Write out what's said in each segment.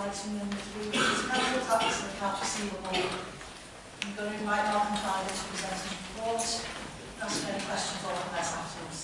item number 3, which is capital tax and accounts receivable. I'm going to invite Malcolm Tyler to present his report. Ask any questions or comments afterwards.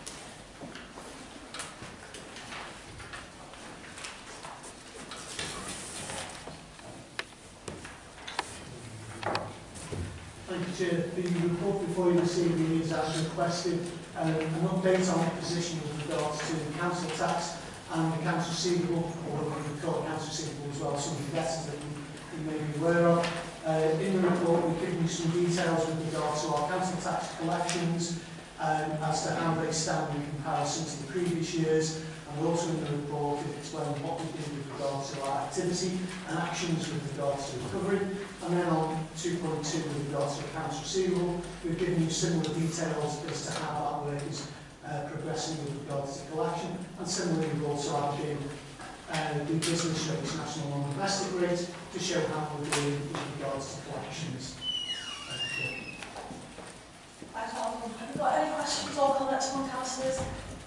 Thank you, Chair. The report before you this evening is as requested an update on the position with regards to the council tax and the accounts receivable, or what we call accounts receivable as well, some of the debtors that you may be aware of. In the report, we've given you some details with regard to our council tax collections as to how they stand in comparison to the previous years. And also in the report, we've explained what we did with regard to our activity and actions with regard to recovery. And then on 2.2 with regard to accounts receivable, we've given you similar details as to how that work is progressing with regards to collection. And similarly, we've also added in the business rates, national and domestic rates, to show how we're doing with regards to collections. Thanks, Malcolm. Have you got any questions or comments from councillors?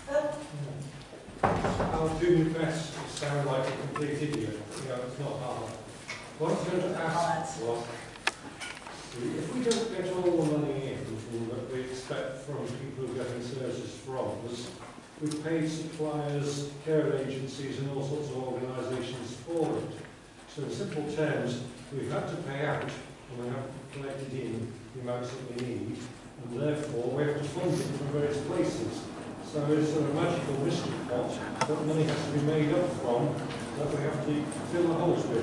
I'll do my best to sound like a complete idiot. It's not hard. What I was going to ask was, if we don't get all the money in that we expect from people who are getting services from us, we've paid suppliers, care agencies and all sorts of organisations for it. So in simple terms, we've had to pay out and we haven't collected in the amounts that we need, and therefore we have to fund it from various places. So is there a magical mystery pot that money has to be made up from that we have to fill the holes with?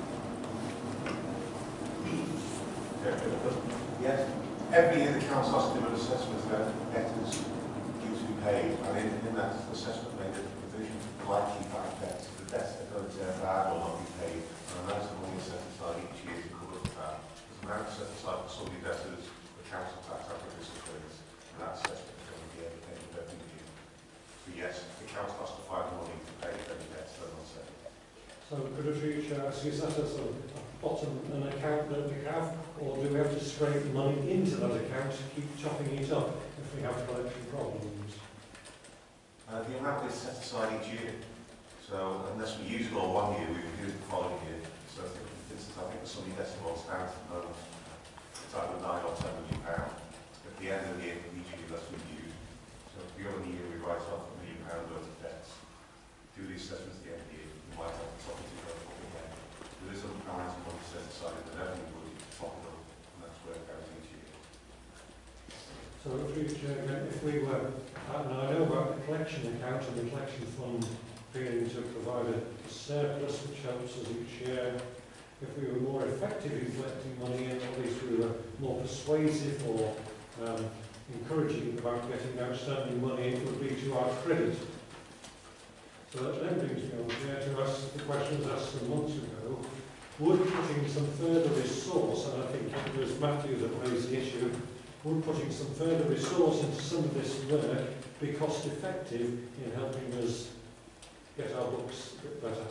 Yes. Every year the council has to do an assessment of debtors due to be paid, and in that assessment made a provision for likely bad debts. The debts that go to bad will not be paid, and an amount of money is set aside each year to cover for that. There's an amount set aside for some debtors, the council tax acquisition rates, and that assessment is going to be paid every year. So yes, the council has to find money to pay any debts that are not set. So could a future ask, is that a sort of bottom an account that we have, or do we have to scrape money into that account to keep chopping it up if we have collection problems? The amount is set aside each year, so unless we use it all one year, we will use it the following year. So for instance, I think the Sunday decimal stands at the moment, it's either £9 or £10 million. At the end of the year, each year that's been used. So if the other year we write off £1 million worth of debts, do the assessments at the end of the year, we might have the top of the go again. There is some amount of money set aside in the revenue budget to top it up, and that's where it goes each year. So if we were, now I know about the collection account and the collection fund being to provide a surplus which helps us each year. If we were more effective in collecting money, and at least we were more persuasive or encouraging about getting outstanding money, it would be to our credit. So that then brings me on here to ask the questions asked some months ago. Would putting some further resource, and I think it was Matthew that raised the issue, would putting some further resource into some of this work be cost effective in helping us get our books a bit better?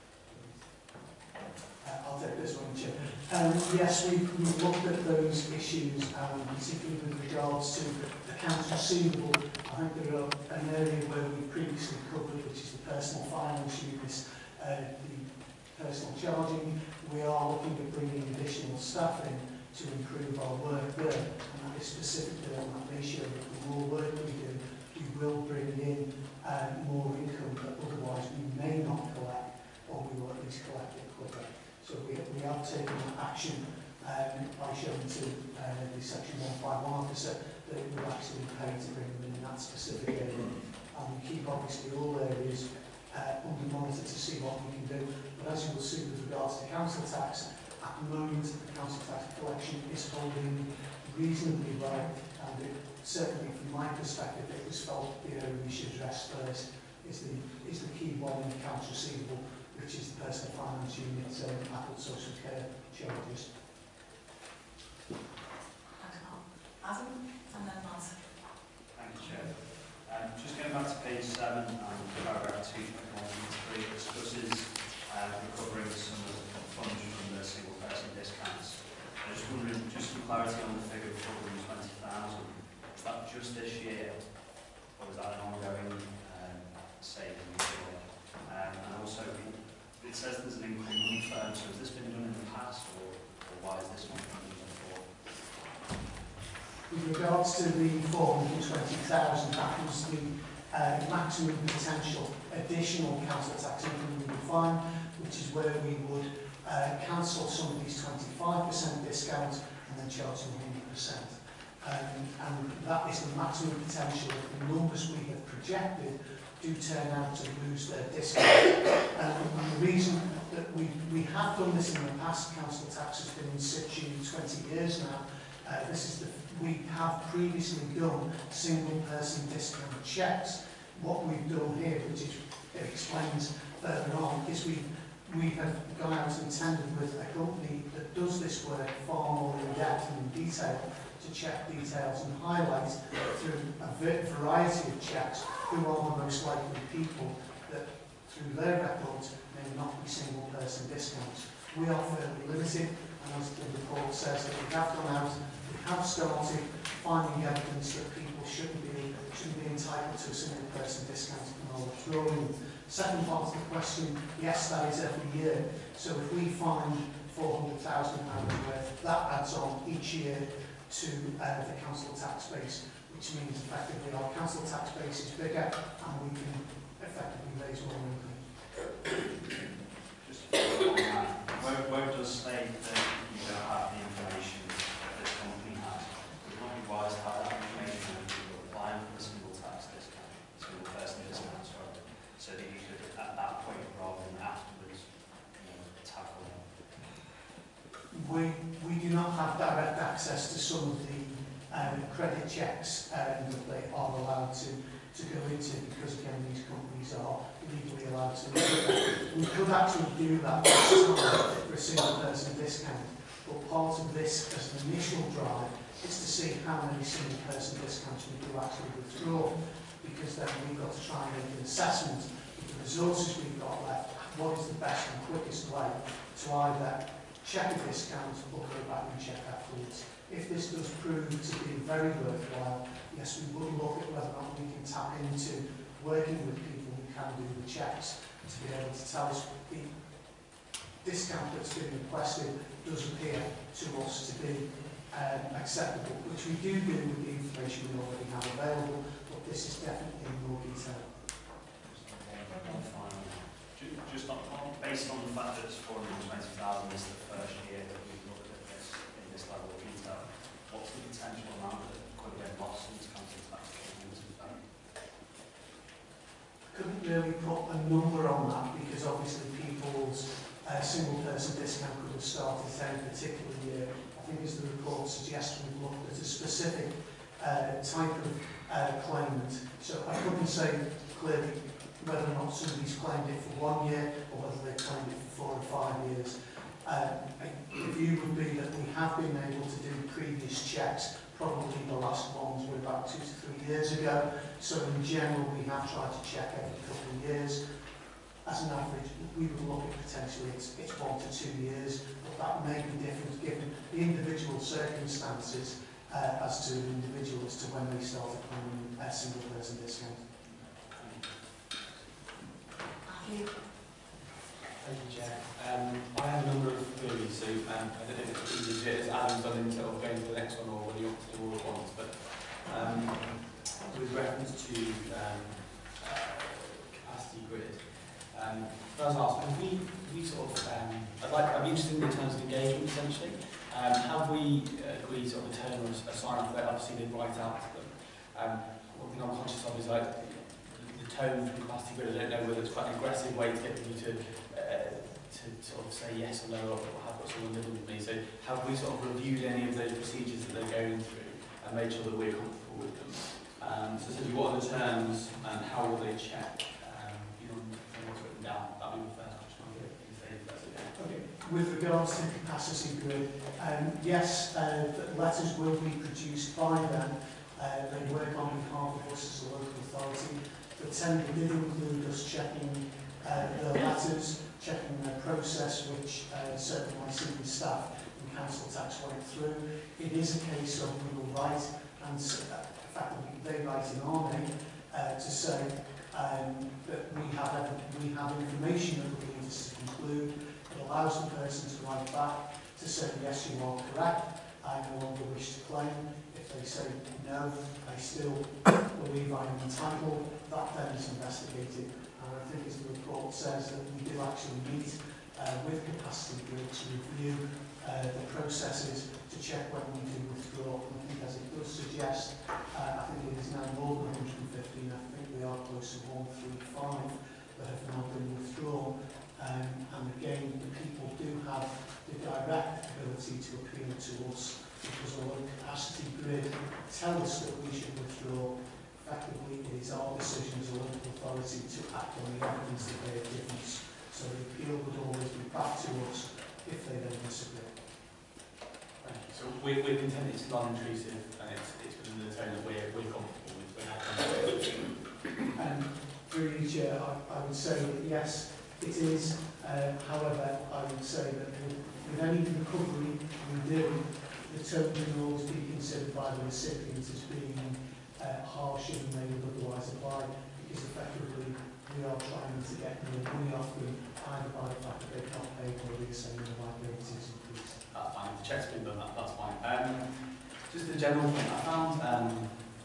I'll take this one, Chair. Yes, we've looked at those issues, particularly with regards to accounts receivable. I think there are an area where we previously covered, which is the personal finance units, the personal charging. We are looking at bringing additional staff in to improve our work there, and that is specifically on that ratio. The more work we do, we will bring in more income that otherwise we may not collect, or we will at least collect it quicker. So we have taken action by showing to the Section 151 officer that it would actually pay to bring them in that specific area. And we keep obviously all areas under monitor to see what we can do. But as you will see with regards to council tax, at the moment the council tax collection is holding reasonably well, and certainly from my perspective it was felt the area we should address first is the key one in accounts receivable, which is the personal finance unit and adult social care charges. Adam, and then Martin. Thank you, Chair. Just going back to page 7 and paragraph 2.1.3, it discusses recovering some of the funds from the single person discounts. I just wondering, just for clarity on the figure of 420,000, is that just this year, or is that an ongoing saving? And also, it says there's an incumbent firm, so has this been done in the past, or why is this one being done for? With regards to the 420,000, that was the maximum potential additional council tax income we would find, which is where we would cancel some of these 25% discounts and then charge them 100%. And that is the maximum potential if the numbers we have projected do turn out to lose their discount. And the reason that we have done this in the past, council tax has been in situ 20 years now. We have previously done single person discount checks. What we've done here, which is, it explains further on, is we have gone out and tendered with a company that does this work far more in depth and in detail to check details and highlight through a variety of checks who are the most likely people that through their records may not be single person discounts. We are fairly limited, and as the report says, that we have gone out, we have started finding evidence that people shouldn't be entitled to a single person discount and are withdrawing. Second part of the question, yes, that is every year. So if we find £400,000 worth, that adds on each year to the council tax base, which means effectively our council tax base is bigger and we can effectively raise more income. Just on that, where it does state that you don't have the information that this company has, would not be wise to have that information when you were applying for the single tax discount, single person discount, sorry, so that you could at that point rather than afterwards, tackle it. We do not have direct access to some of the credit checks that they are allowed to go into, because again these companies are legally allowed to do that. We could actually do that for a single person discount, but part of this as an initial drive is to see how many single person discounts we do actually withdraw, because then we've got to try and make an assessment of the resources we've got left, what is the best and quickest way to either check a discount or go back and check afterwards. If this does prove to be very worthwhile, yes, we would look at whether or not we can tap into working with people who can do the checks to be able to tell us the discount that's been requested does appear to us to be acceptable, which we do with the information we already have available, but this is definitely in more detail. Just based on the fact that it's 420,000 is the first year that we've looked at this in this level of detail, what's the potential amount that could have been lost in this council tax? Couldn't really put a number on that, because obviously people's single person discount could have started at any particular year. I think as the report suggests, we've looked at a specific type of claimant, so I couldn't say clearly whether or not somebody's claimed it for 1 year or whether they've claimed it for 4 or 5 years. The view would be that we have been able to do previous checks. Probably the last ones were about 2 to 3 years ago. So in general, we have tried to check every couple of years. As an average, we would look at potentially it's 1 to 2 years, but that may be different given the individual circumstances as to an individual as to when they started claiming a single person discount. Matthew? Thank you, Chair. I have a number of queries, so I don't know if it's easier as Adam's done in sort of going to the next one or whether you want to do all at once, but with reference to capacity grid, I was asked, have we sort of, I'd be interested in the terms of engagement essentially. Have we agreed sort of a term or a sign off that obviously they write out to them? One thing I'm conscious of is like the tone from capacity grid. I don't know whether it's quite an aggressive way to get you to sort of say yes or no, or have got someone living with me. So have we sort of reviewed any of those procedures that they're going through and made sure that we're comfortable with them? So essentially, what are the terms and how will they check? What's written down. That'll be the first question. If that's okay. With regards to capacity grid, yes, the letters will be produced by them. They work on behalf of us as a local authority. The tender did include us checking the letters, checking their process, which certainly my senior staff and council tax went through. It is a case of we will write, and effectively they write in our name to say that we have information that will lead us to conclude allows the person to write back to say, yes, you are correct, I no longer wish to claim. If they say, no, I still believe I am entitled, that then is investigated. And I think, as the report says, that we do actually meet with Capacity Grid to review the processes to check when we do withdraw. And I think, as it does suggest, I think it is now more than 115. I think we are close to 135 that have now been withdrawn. And again, the people do have the direct ability to appeal to us, because although Capacity Grid tell us that we should withdraw, effectively it is our decision as a local authority to act on the evidence that they have given us. So the appeal would always be back to us if they then disagree. Thank you. So we're intended it's non-intrusive, and it's within the tone that we're comfortable with. We're happy with. Through each year, I would say that yes, it is. However, I would say that with any recovery we do, the tone can always be considered by the recipient as being harsher than they would otherwise apply, because effectively we are trying to get more money off them, either by the fact that they've not paid or the same liabilities increase. That's fine. The check's been done. That's fine. Just a general point. I found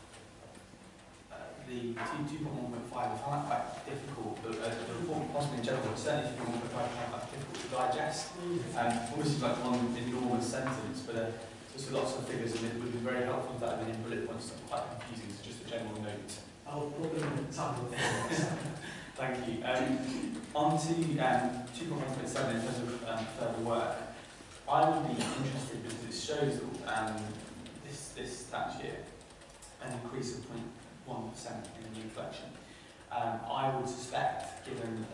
the 2.1.5, I found that quite difficult. The report, possibly in general, but certainly 2.1.5, I found that difficult to digest. Obviously, like one enormous sentence, but just lots of figures, and it would be very helpful if that had been in bullet points. It's quite confusing, so just a general note. I'll put them in the table. Thank you. On to 2.1.7 in terms of further work. I would be interested because it shows that this tax year an increase of 0.1% in the new collection. I would suspect, given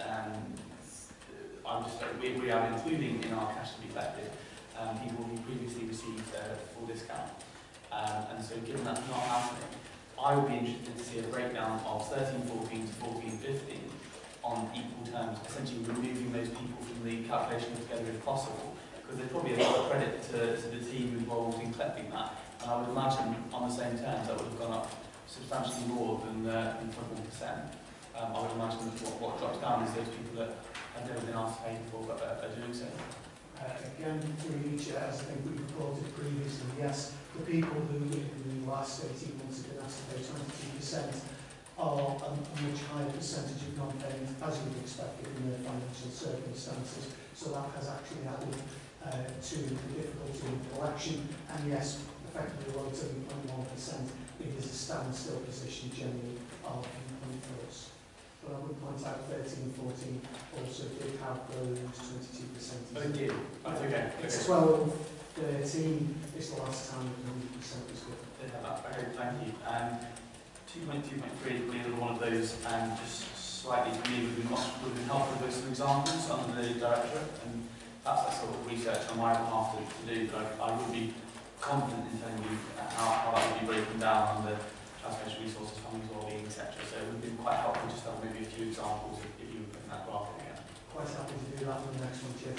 we are including in our cash to be collected people who previously received full discount, and so given that's not happening, I would be interested to see a breakdown of 13-14 to 14-15 on equal terms, essentially removing those people from the calculation altogether if possible, because there's probably a lot of credit to the team involved in collecting that, and I would imagine on the same terms that would have gone up substantially more than 0.1%. I would imagine that what drops down is those people that have never been asked to pay before but are doing so. Again, through each year, as I think we reported previously, yes, the people who in the last 18 months have been asked to pay 22% are a much higher percentage of non-payment, as you would expect in their financial circumstances. So that has actually added to the difficulty in collection. And yes, effectively, although it's only 0.1%, it is a standstill position generally of income for us. But I would point out 13 and 14 also did have those 22%. Oh, they did? That's okay. It's 12, 13 is the last time that 100% was good. They have that. Okay, thank you. 2.2.3 is another one of those, just slightly for me, we've been helpful with some examples under the directorate, and that's that sort of research on my behalf to do, but I would be confident in telling you how that would be broken down under transportation resources, families, wellbeing, etc. So it would be quite helpful just to have maybe a few examples if you were putting that graph in again. Quite happy to do that for the next one, Chair.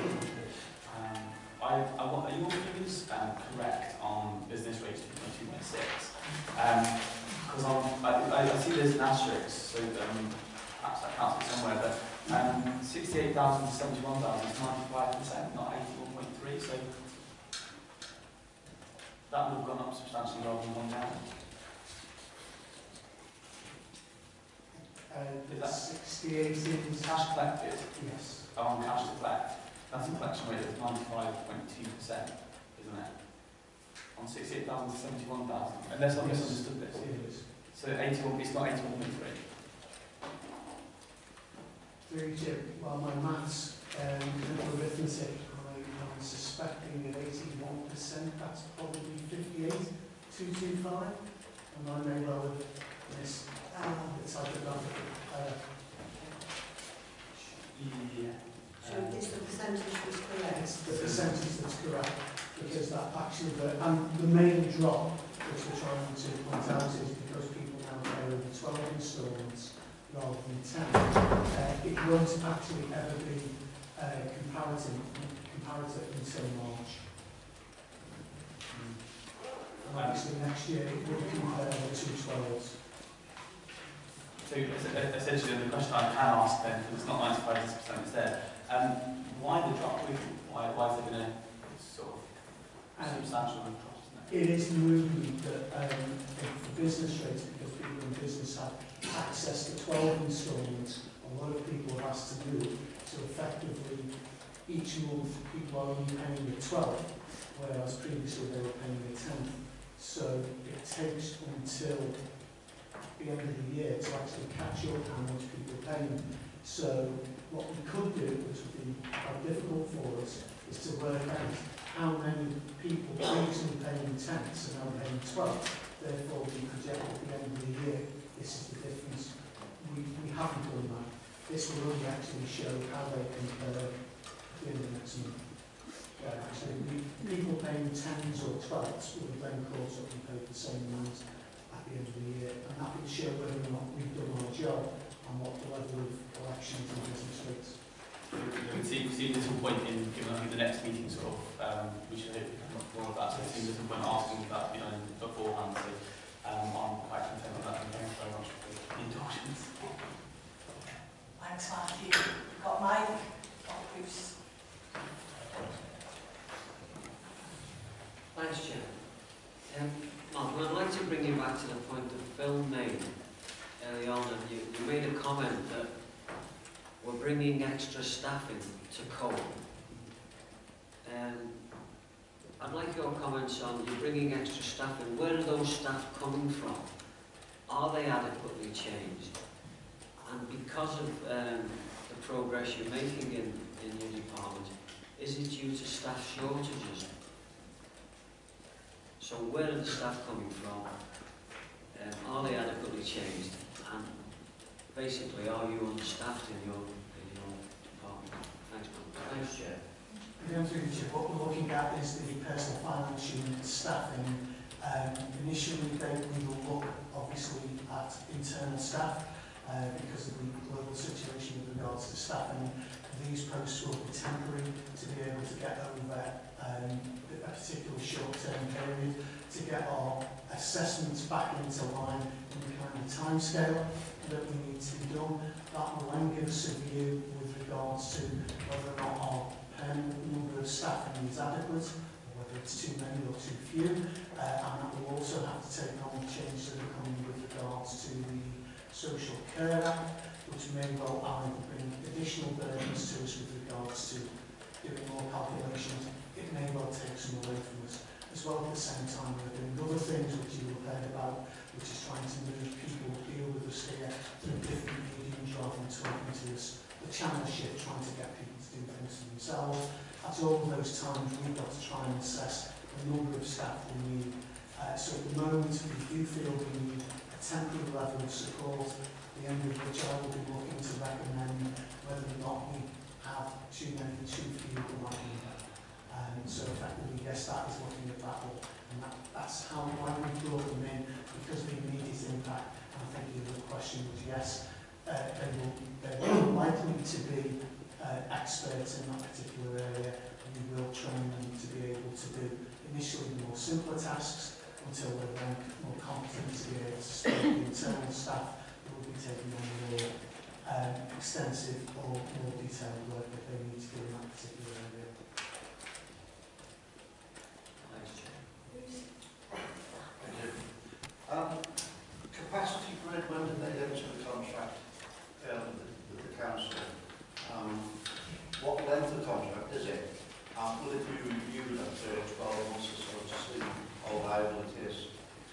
Are your figures correct on business rates 2.2.6? Because I see there's an asterisk, so perhaps that counts it somewhere, but 68,000 to 71,000 is 95%, not 81.3, so that would have gone up substantially rather than gone down. That's 68 is cash collected. Yes. On cash to collect. That's a collection rate of 95.2%, isn't it? On 68,000 to 71,000. Unless I misunderstood this. It is. So 81, it's not 81.3. Well, my maths and arithmetic, I'm suspecting at 81%, that's probably 58,225. And I may well have missed the typographical error. Yeah. So is the percentage was correct? It's the percentage that's correct, because that actually, the main drop, which we're trying to point out, is because people now pay over 12 instalments rather than 10. It won't actually ever be comparative until March. And obviously next year it will compare the two 12s. So essentially the question I can ask then, because it's not 95%, it's there, Why the drop? Why is there been a sort of substantial cost? It is the movement that for business rates, because people in business have access to 12 instalments, a lot of people have asked to move. So effectively, each month people are only paying the 12th, whereas previously they were paying the 10th. So it takes until the end of the year to actually catch up how much people are paying. So what we could do, which would be quite difficult for us, is to work out how many people previously paying 10ths are now paying 12th. Therefore, we project at the end of the year, this is the difference. We haven't done that. This will only actually show how they compare at the end of next month. So people paying 10s or 12ths will then caught up and paid the same amount at the end of the year, and that will show whether or not we've done our job and what the level of collections and business rates. We can see there's some point in, given I think the next meeting sort of, we should hit more of that, so it seems there's some point asking that to be done beforehand, so I'm quite content with that, and thanks very much for the indulgence. Thanks, Matthew. We've got Mike, got Bruce. Thanks, Chair. Martin, I'd like to bring you back to the point that Phil made early on, and you made a comment that we're bringing extra staff in to cope. I'd like your comments on you bringing extra staff in. Where are those staff coming from? Are they adequately changed? And because of the progress you're making in your department, is it due to staff shortages? So where are the staff coming from? Are they adequately changed? And basically, are you understaffed in your department? Thanks, man. Thanks, Chair. What we're looking at is the personal finance unit staffing. Initially, we will look obviously at internal staff because of the global situation with regards to staffing. These posts will be temporary to be able to get over a particular short-term period, to get our assessments back into line in the kind of timescale that we need to be done. That will then give us a view with regards to whether or not our permanent number of staffing is adequate, or whether it's too many or too few, and that will also have to take on the changes that are coming with regards to the Social Care Act, which may well bring additional burdens to us with regards to doing more calculations. It may well take some away from us. As well, at the same time, we're doing other things which you will heard about, which is trying to move people who deal with us here through different mediums rather than talking to us. The channel shift, trying to get people to do things for themselves. At all of those times, we've got to try and assess the number of staff we need. So at the moment, we do feel we need a temporary level of support, the end of which I will be looking to recommend whether or not we have too many, too few that might be there. So effectively, yes, that is looking at that one. And that's why we brought them in, because of the immediate impact. And I think the other question was yes, they're likely to be experts in that particular area, and we will train them to be able to do initially the more simpler tasks until they're then more competent to be able to speak to the internal staff who will be taking on more extensive or more detailed work that they need to do in that particular area. Thanks, Chair. Thank you. Capacity grid, when did they enter the contract with the council? What length of contract is it? Will it be reviewed after 12 months or so to see how viable it is?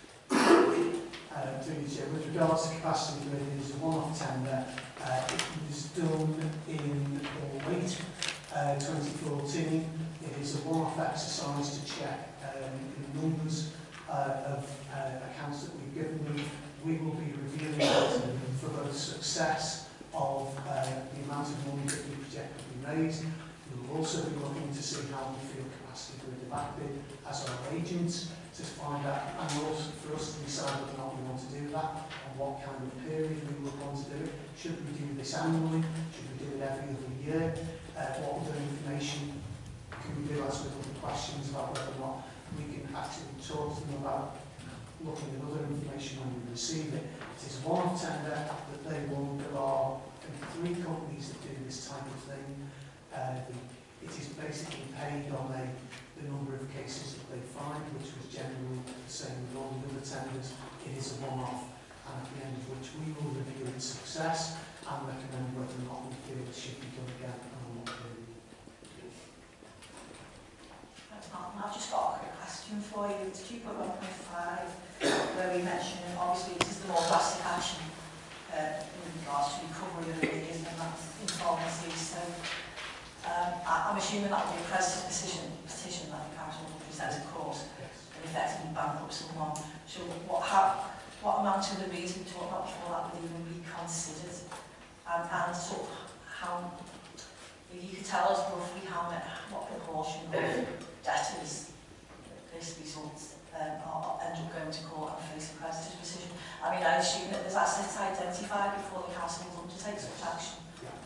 With regards to capacity grid, it is a one-off tender. It was done in late 2014. It is a one-off exercise to check the numbers of accounts that we've given them. We will be reviewing it for both success of the amount of money that we project to be raised. We will also be looking to see how we feel capacity grid have acted as our agents to find out, and also for us to decide whether or not we want to do that and what kind of period we would want to do it. Should we do this annually? Should we do it every other year? What other information can we do as with other questions about whether or not we can actually talk to them about looking at other information when we receive it. It is one tender that they won. There are 3 companies that do this type of thing. It is basically paid on the number of cases that they find, which was generally the same with all the other tenders. It is a one-off, and at the end of which we will review its success and recommend whether or not we feel it should be done again and what period. Thanks, Martin. I've just got a quick question for you. It's 2.1.5, where we mention, and obviously it is the more drastic action in regards to recovery of arrears and that's insolvency. So I'm assuming that will be a petition that the council will present to court and effectively bankrupt someone. So what amount of arrears we talk about before that would even be considered? And sort of how, if you could tell us roughly what proportion of debtors this results end up going to court and face a creditor's decision. I mean, I assume that there's assets identified before the council will undertake such action.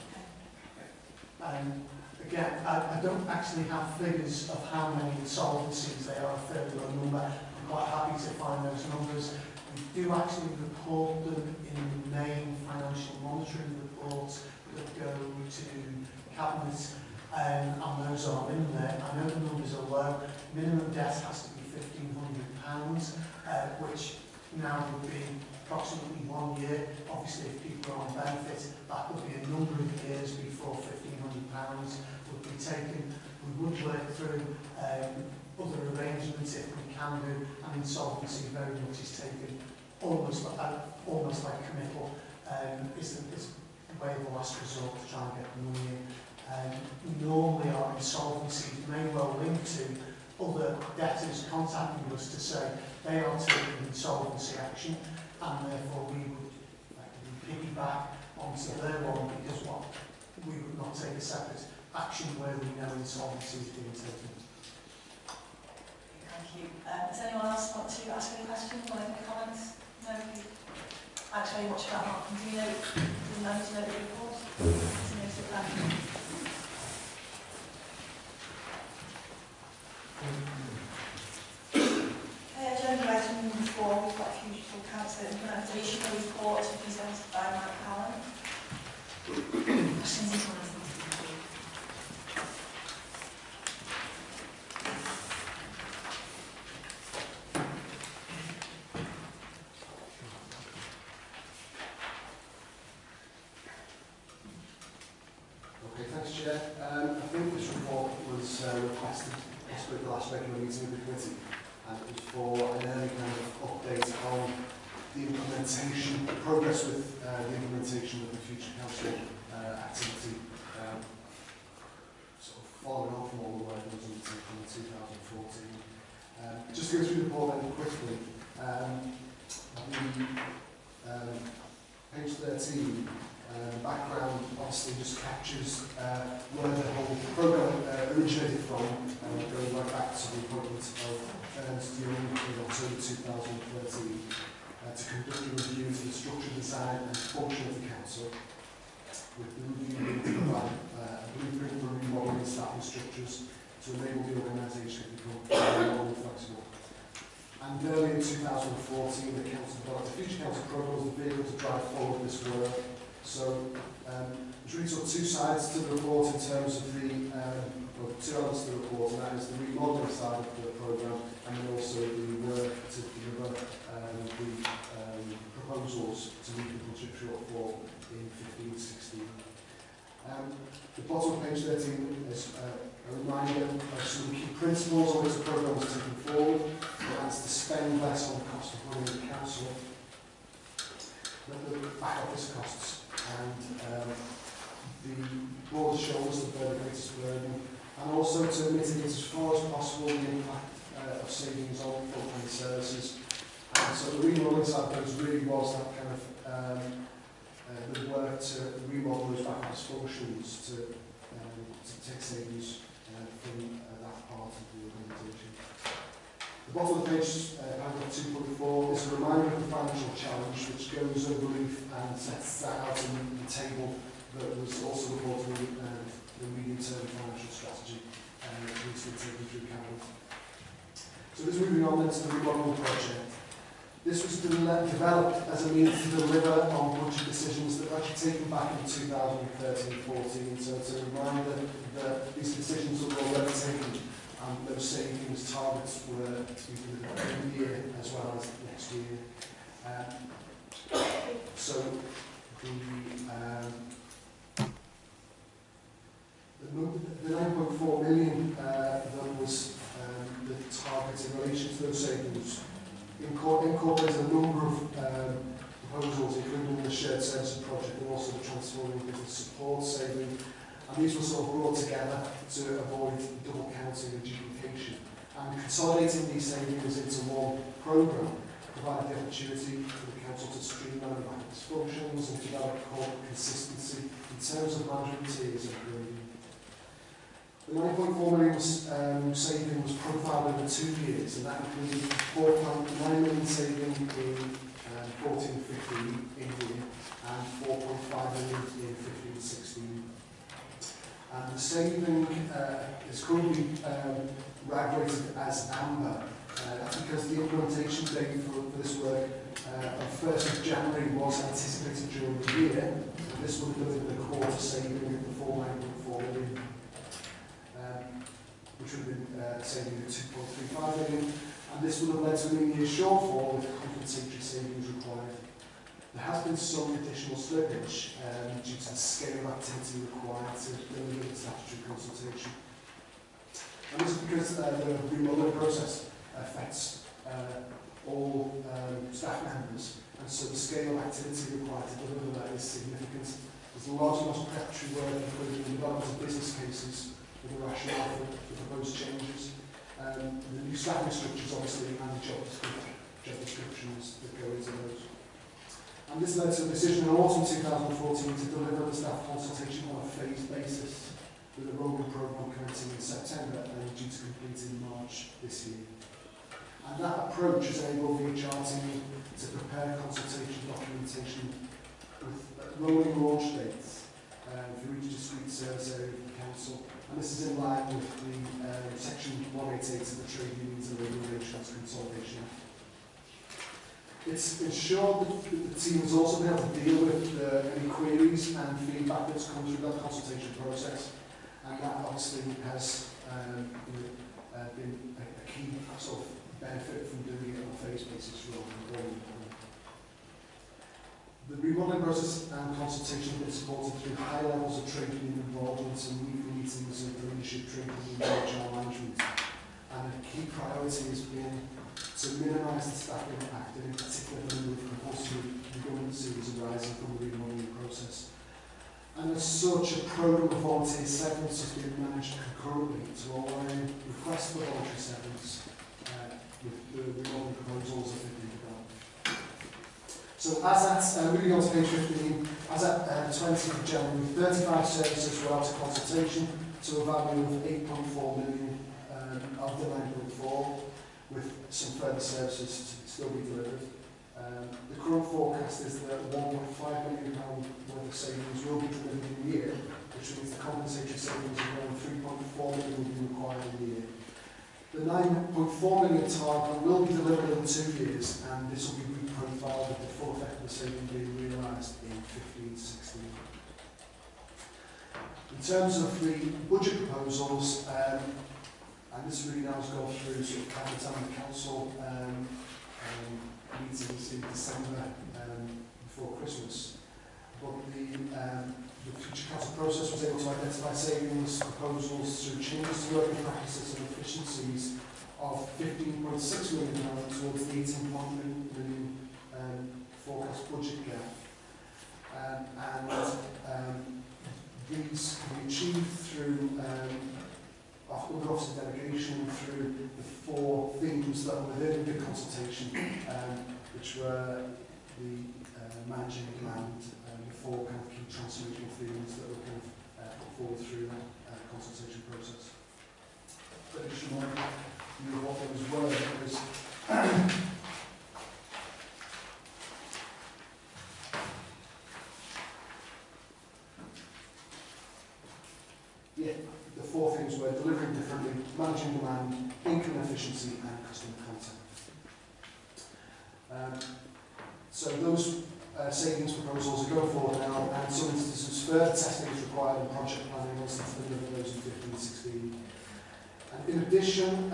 Again, I don't actually have figures of how many insolvencies. They are a fairly low number. I'm quite happy to find those numbers. We do actually report them in the main financial monitoring reports that go to Cabinet, and those are in there. I know the numbers are low. Minimum debt has to be £1,500, which now would be approximately 1 year. Obviously, if people are on benefit, that would be a number of years before £1,500 would be taken. We would work through other arrangements if we can do, and insolvency very much is taken almost like committal. Is the way of the last resort to try and get the money in. Normally our insolvencies may well link to other debtors contacting us to say they are taking insolvency action, and therefore we would piggyback onto their one, because we would not take a separate action where we know insolvency is being taken. Thank you. Does anyone else want to ask any questions or any comments? No? Thanks very much for that, Martin. Do you know the report? Agenda item number 4, we've got a few full council implementation report presented by Mike Allen. Questions and comments? Okay, thanks, Chair. I think this report was requested at the last regular meeting of the committee, and it was for an early kind of update on the implementation, progress with the implementation of the future council activity, sort of following on from all the work that was undertaken in 2014. Just to go through the report then quickly, page 13. Background obviously just captures where the whole programme originated from, going right back to the appointment of Ernst Young in October 2013 to conduct a review into the structure, design and function of the council, with the review being to provide a blueprint for remodelling staff and structures to enable the organisation to become more and flexible. And early in 2014, the council developed a future council programme as the vehicle to drive forward this work. So there's really sort of two sides to the report in terms of the, two elements to the report, and that is the remodelling side of the programme, and then also the work to deliver the proposals to meet the budget shortfall in 15-16. The bottom of page 13 is a reminder of some key principles on which the programme is taken forward, and that's to spend less on the cost of running the council, the back office costs. And the broad shoulders that bear the greatest burden, and also to mitigate as far as possible the impact of savings on frontline services. And so the remodelling side of things really was that kind of the work to remodel those back office functions to take savings from that part of the organisation. The bottom of the page, paragraph 2.4, is a reminder of the financial challenge, which goes over brief and sets that out in the table that was also reported in the medium-term financial strategy, which needs to be taken through account. So just moving on then to the remodeling project. This was developed as a means to deliver on budget decisions that were actually taken back in 2013-14. So it's a reminder that these decisions were already taken and those savings targets were to be delivered in the year as well as next year. So the 9.4 million that was the target in relation to those savings incorporates a number of proposals, including the shared services project and also the transforming business support saving. And these were sort of brought together to avoid double counting and duplication. And consolidating these savings into one programme provided the opportunity for the council to streamline the back office functions and develop corporate consistency in terms of management tiers and grading. The 9.4 million saving was profiled over 2 years, and that included 4.9 million saving in 14-15 in year and 4.5 million in 15-16. And the saving is currently rated as amber. That's because the implementation date for this work on 1st of January was anticipated during the year, and this would have delivered a quarter saving of the 9.4 million. Which would have been saving of 2.35 million, and this would have led to an in-year shortfall with compensatory savings required. There has been some additional slippage due to the scale of activity required to deliver the statutory consultation. And this is because the remodeling process affects all staff members, and so the scale of activity required to deliver that is significant. There's a large amount of preparatory work, including the development of business cases, with the rationale for the proposed changes. The new staffing structures, obviously, and the job descriptions that go into those. And this led to a decision in autumn 2014 to deliver the staff consultation on a phased basis, with a rolling programme commencing in September and due to complete in March this year. And that approach has enabled the HR team to prepare consultation documentation with rolling launch dates for each discrete service area of the council. And this is in line with the section 188 of the Trade Unions and Labour Relations Consolidation Act. It's ensured that the team has also been able to deal with any queries and feedback that's come through that consultation process, and that obviously has been a key sort of benefit from doing it on a phased basis rather than rolling. The remodelling process and consultation have been supported through high levels of trade union involvement and weekly meetings of the leadership trade union and HR management. And a key priority has been to minimise the staff impact, and in particular dealing with compulsory redundancies arising from the remodelling process. And as such, a programme of volunteer severance has been managed concurrently to align requests for voluntary severance with the remodelling proposals that have been developed. So as at, moving on to page 15, as at 20th of January, 35 services were out to consultation to a value of 8.4 million of the 9.4, with some further services to still be delivered. The current forecast is that £1.5 million worth of savings will be delivered in the year, which means the compensatory savings of around 3.4 million will be required in the year. The 9.4 million target will be delivered in 2 years, and this will be reprofiled with the full effect of the saving being realised in 15-16. In terms of the budget proposals, and this really now has gone through sort of cabinet and council meetings in December before Christmas. But the future council process was able to identify savings proposals through changes to working practices and efficiencies of £15.6 million towards the £18 million forecast budget gap. These can be achieved through under officer delegation through the 4 themes that were within the consultation, which were the managing demand, the 4 kind of key transformational themes that were kind of put forward through that consultation process. But just remind you of what those were, because the 4 things were delivering differently, managing demand, income efficiency, and customer contact. So those savings proposals are going forward now, and in some instances further testing is required and project planning once to deliver those in 15 and 16. And in addition,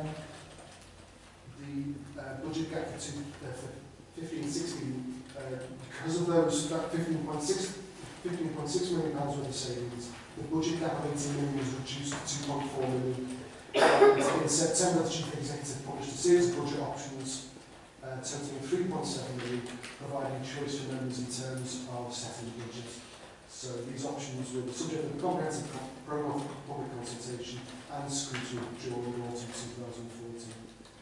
the budget gap for 15 and 16, because of those, that 15.6 million pounds worth of savings, the budget gap of 18 million was reduced to 2.4 million. In September, the Chief Executive published a series of budget options totaling 3.7 million, providing choice for members in terms of setting the budget. So these options were subject to the comprehensive programme of public consultation and scrutiny during autumn 2014.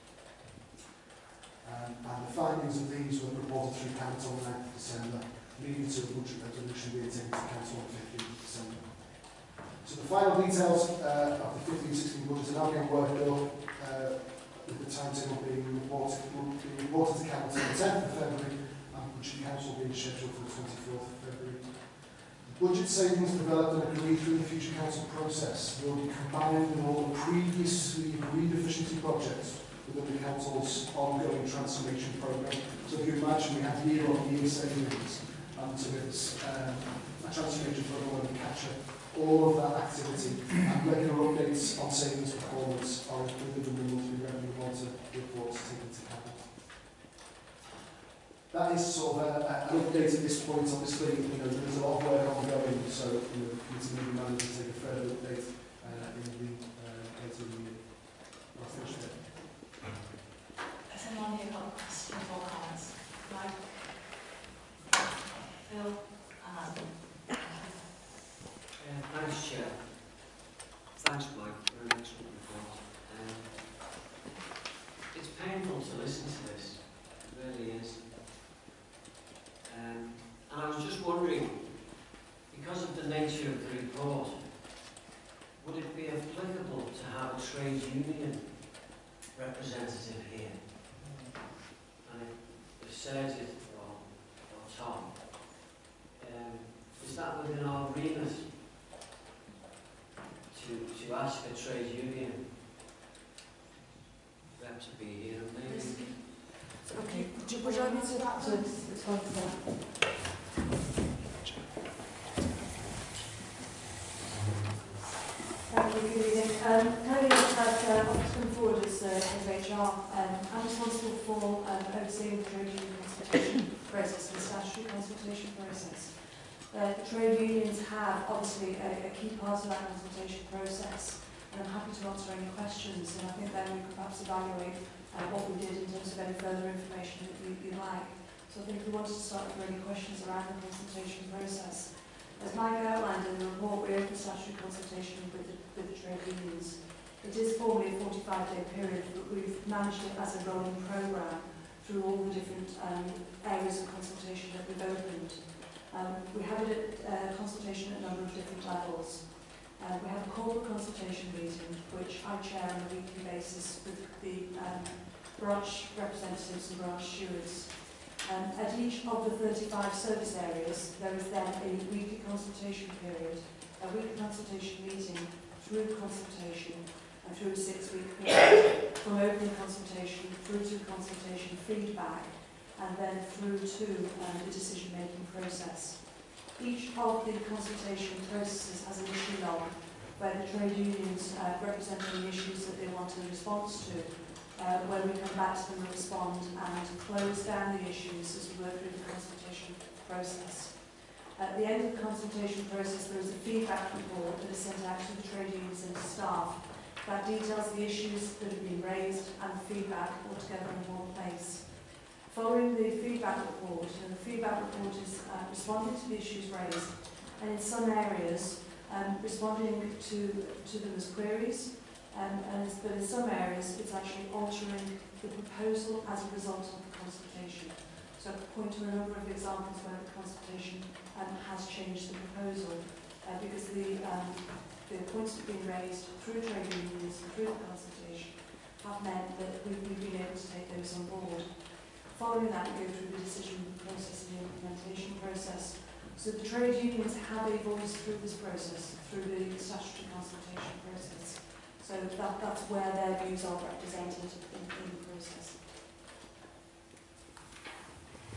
And the findings of these were reported through Council on the 9th of December, leading to a budget resolution being taken to Council on the 15th of December. So the final details of the 15-16 budget are now being worked up, with the timetable being reported to Council on the 10th of February and Budget Council being scheduled for the 24th of February. The budget savings developed and agreed through the future Council process will be combined with all the previously agreed efficiency projects within the Council's ongoing transformation programme. So if you imagine we have year-on-year savings, and so it's a transformation programme where we capture all of that activity and regular updates on savings performance are included in the monthly revenue monitor reports taken to cabinet. That is sort of an update at this point. Obviously, there is a lot of work ongoing, so the committee may be managed to take a further update in the later in the year. I'll finish there. Has anyone here got questions or comments? Mike? Phil? Thanks, Chair. Thanks, Mike, for an excellent report. It's painful to listen to this, it really is. And I was just wondering, because of the nature of the report, would it be applicable to have a trade union representative here? And if Sergio or Tom, is that within our remit? To ask a trade union rep to be here, maybe. Okay, would you like me to respond to that? Thank you, good evening. Currently, I've come forward as HR. I'm responsible for overseeing the trade union consultation process and the statutory consultation process. The trade unions have obviously a key part of that consultation process, and I'm happy to answer any questions, and I think then we could perhaps evaluate what we did in terms of any further information that you'd like. So I think if we wanted to start with any questions around the consultation process. As Mike outlined in the report, we opened statutory consultation with the trade unions. It is formally a 45-day period, but we've managed it as a rolling programme through all the different areas of consultation that we've opened. We have it at consultation at a number of different levels. We have a corporate consultation meeting, which I chair on a weekly basis with the branch representatives and branch stewards. At each of the 35 service areas, there is then a weekly consultation period, a weekly consultation meeting, through consultation, and through a 6-week period, from open consultation through to consultation feedback, and then through to the decision-making process. Each of the consultation processes has an issue log where the trade unions represent the issues that they want a response to, where we come back to them and respond and close down the issues as we work through the consultation process. At the end of the consultation process, there is a feedback report that is sent out to the trade unions and to staff that details the issues that have been raised and the feedback altogether in one place. Following the feedback report, and the feedback report is responding to the issues raised, and in some areas responding to them as queries, but in some areas it's actually altering the proposal as a result of the consultation. So I could point to a number of examples where the consultation has changed the proposal because the points that have been raised through trade unions and through the consultation have meant that we've been able to take those on board. Following that, we go through the decision process and the implementation process. So the trade unions have a voice through this process, through the statutory consultation process. So that's where their views are represented in the process.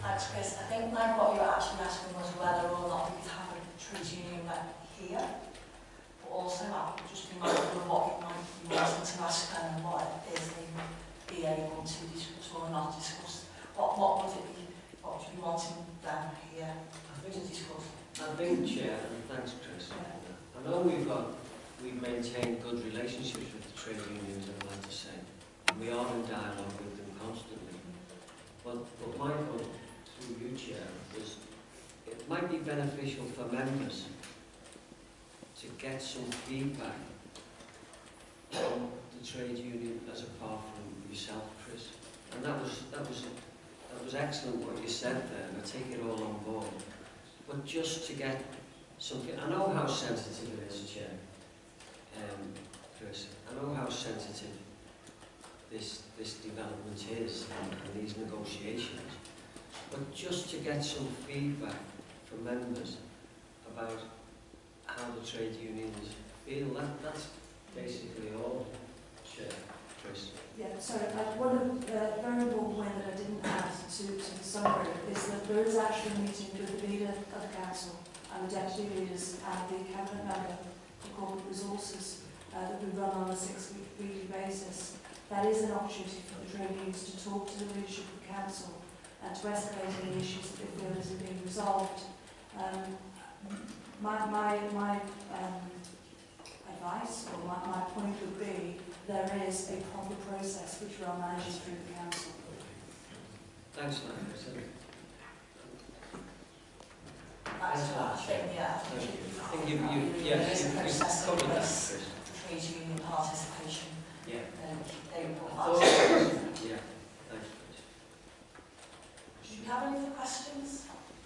Thanks, Chris. I think like what you were actually asking was whether or not we could have a trade union rep here, but also I would just be mindful of what you might be wanting to ask and what it is they would be able to discuss or not discuss. What would it be? What would you be wanting them here to discuss? I think, Chair, and thanks, Chris. I know we've maintained good relationships with the trade unions, I'd like to say. We are in dialogue with them constantly. But my point, through you, Chair, is it might be beneficial for members to get some feedback from the trade union as apart from yourself, Chris. And that was excellent what you said there, and I take it all on board. But just to get something, I know how sensitive it is, Chair, Chris. I know how sensitive this development is and these negotiations. But just to get some feedback from members about how the trade unions feel, that's basically all, Chair, Chris. Yeah, sorry, one of the very important point that I didn't add to the summary is that there is actually a meeting with the leader of the council and the deputy leaders and the cabinet member for corporate resources that we run on a 6-weekly basis. That is an opportunity for the trade unions to talk to the leadership of the council and to escalate any issues that they feel isn't being resolved. My advice or my point would be there is a proper process which we are managing through the council. Thanks, Chris. That's what I think, yeah. I think you've covered that, Chris. Trade union participation. Yeah. They would put I thought, that. yeah, thanks, Chris. Do you have any other questions?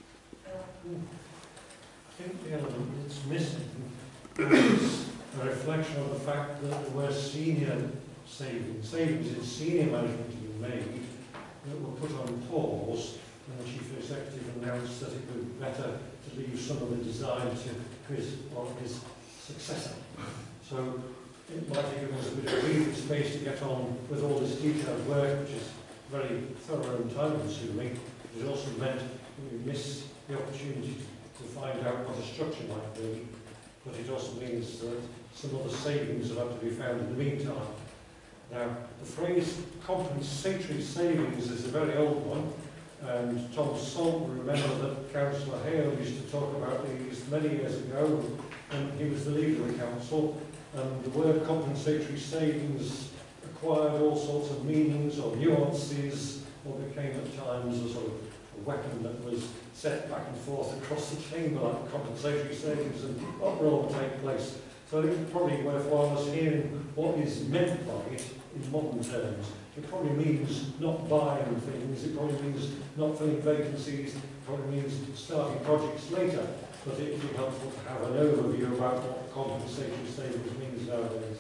I think the element that's missing is a reflection of the fact that there were senior savings in senior management being made that were put on pause, and the Chief Executive announced that it would be better to leave some of the design to his successor. So it might have given us a bit of breathing space to get on with all this detailed work, which is very thorough and time-consuming. It also meant that we miss the opportunity to find out what a structure might be, but it also means that some other savings have had to be found in the meantime. Now, the phrase compensatory savings is a very old one, and Tom Salt will remember that Councillor Hale used to talk about these many years ago, and he was the leader of the council, and the word compensatory savings acquired all sorts of meanings or nuances, or became at times a sort of a weapon that was set back and forth across the chamber like compensatory savings, and uproar would take place. So I think it's probably worthwhile us hearing what is meant by it in modern terms. It probably means not buying things, it probably means not filling vacancies, it probably means starting projects later, but it would be helpful to have an overview about what compensatory savings means nowadays.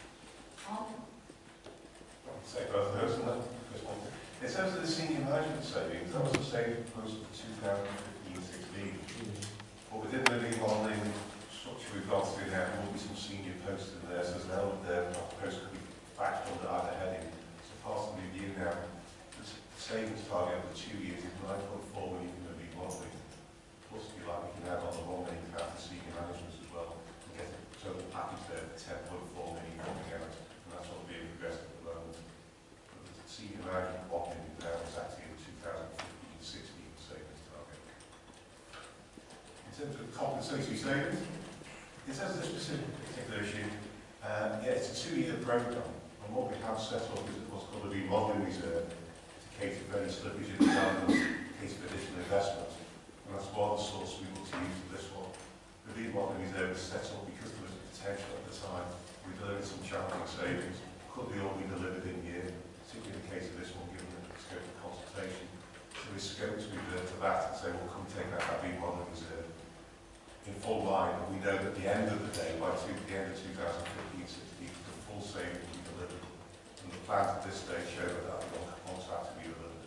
I'll say both of those, and then this one. In terms of the senior management savings, that was the same proposal for 2015-16. But within the remodelling structure we've gone through now, there will be some senior posts in there, so there's an element there that post could be factored under either heading. So part of the review now, the savings target over the 2 years is 9.4 million for the remodelling. Plus, if you like, we can add on the 1 million pound for senior management as well, and get a total package there of 10.4 million coming out, and that's what being progressed at the moment. But the senior management 1 million pound is actually in the 2015-16 savings target. In terms of compensatory savings, in terms of this specific particular issue, yeah, it's a 2-year programme, and what we have set up is what's called a remodelling reserve to cater for any slippage in development, in case of additional investment, and that's one of the sources we look to use for this one. The remodelling reserve is set up because there was a potential at the time we delivered some challenging savings. Could they all be delivered in year, particularly in the case of this one, given the scope of consultation. So there's scope to revert to that and say, well, come take out that remodelling reserve in full line, and we know that at the end of the day, by the end of 2015-16, the full saving will be delivered. And the plans at this stage show that that will contract to be delivered.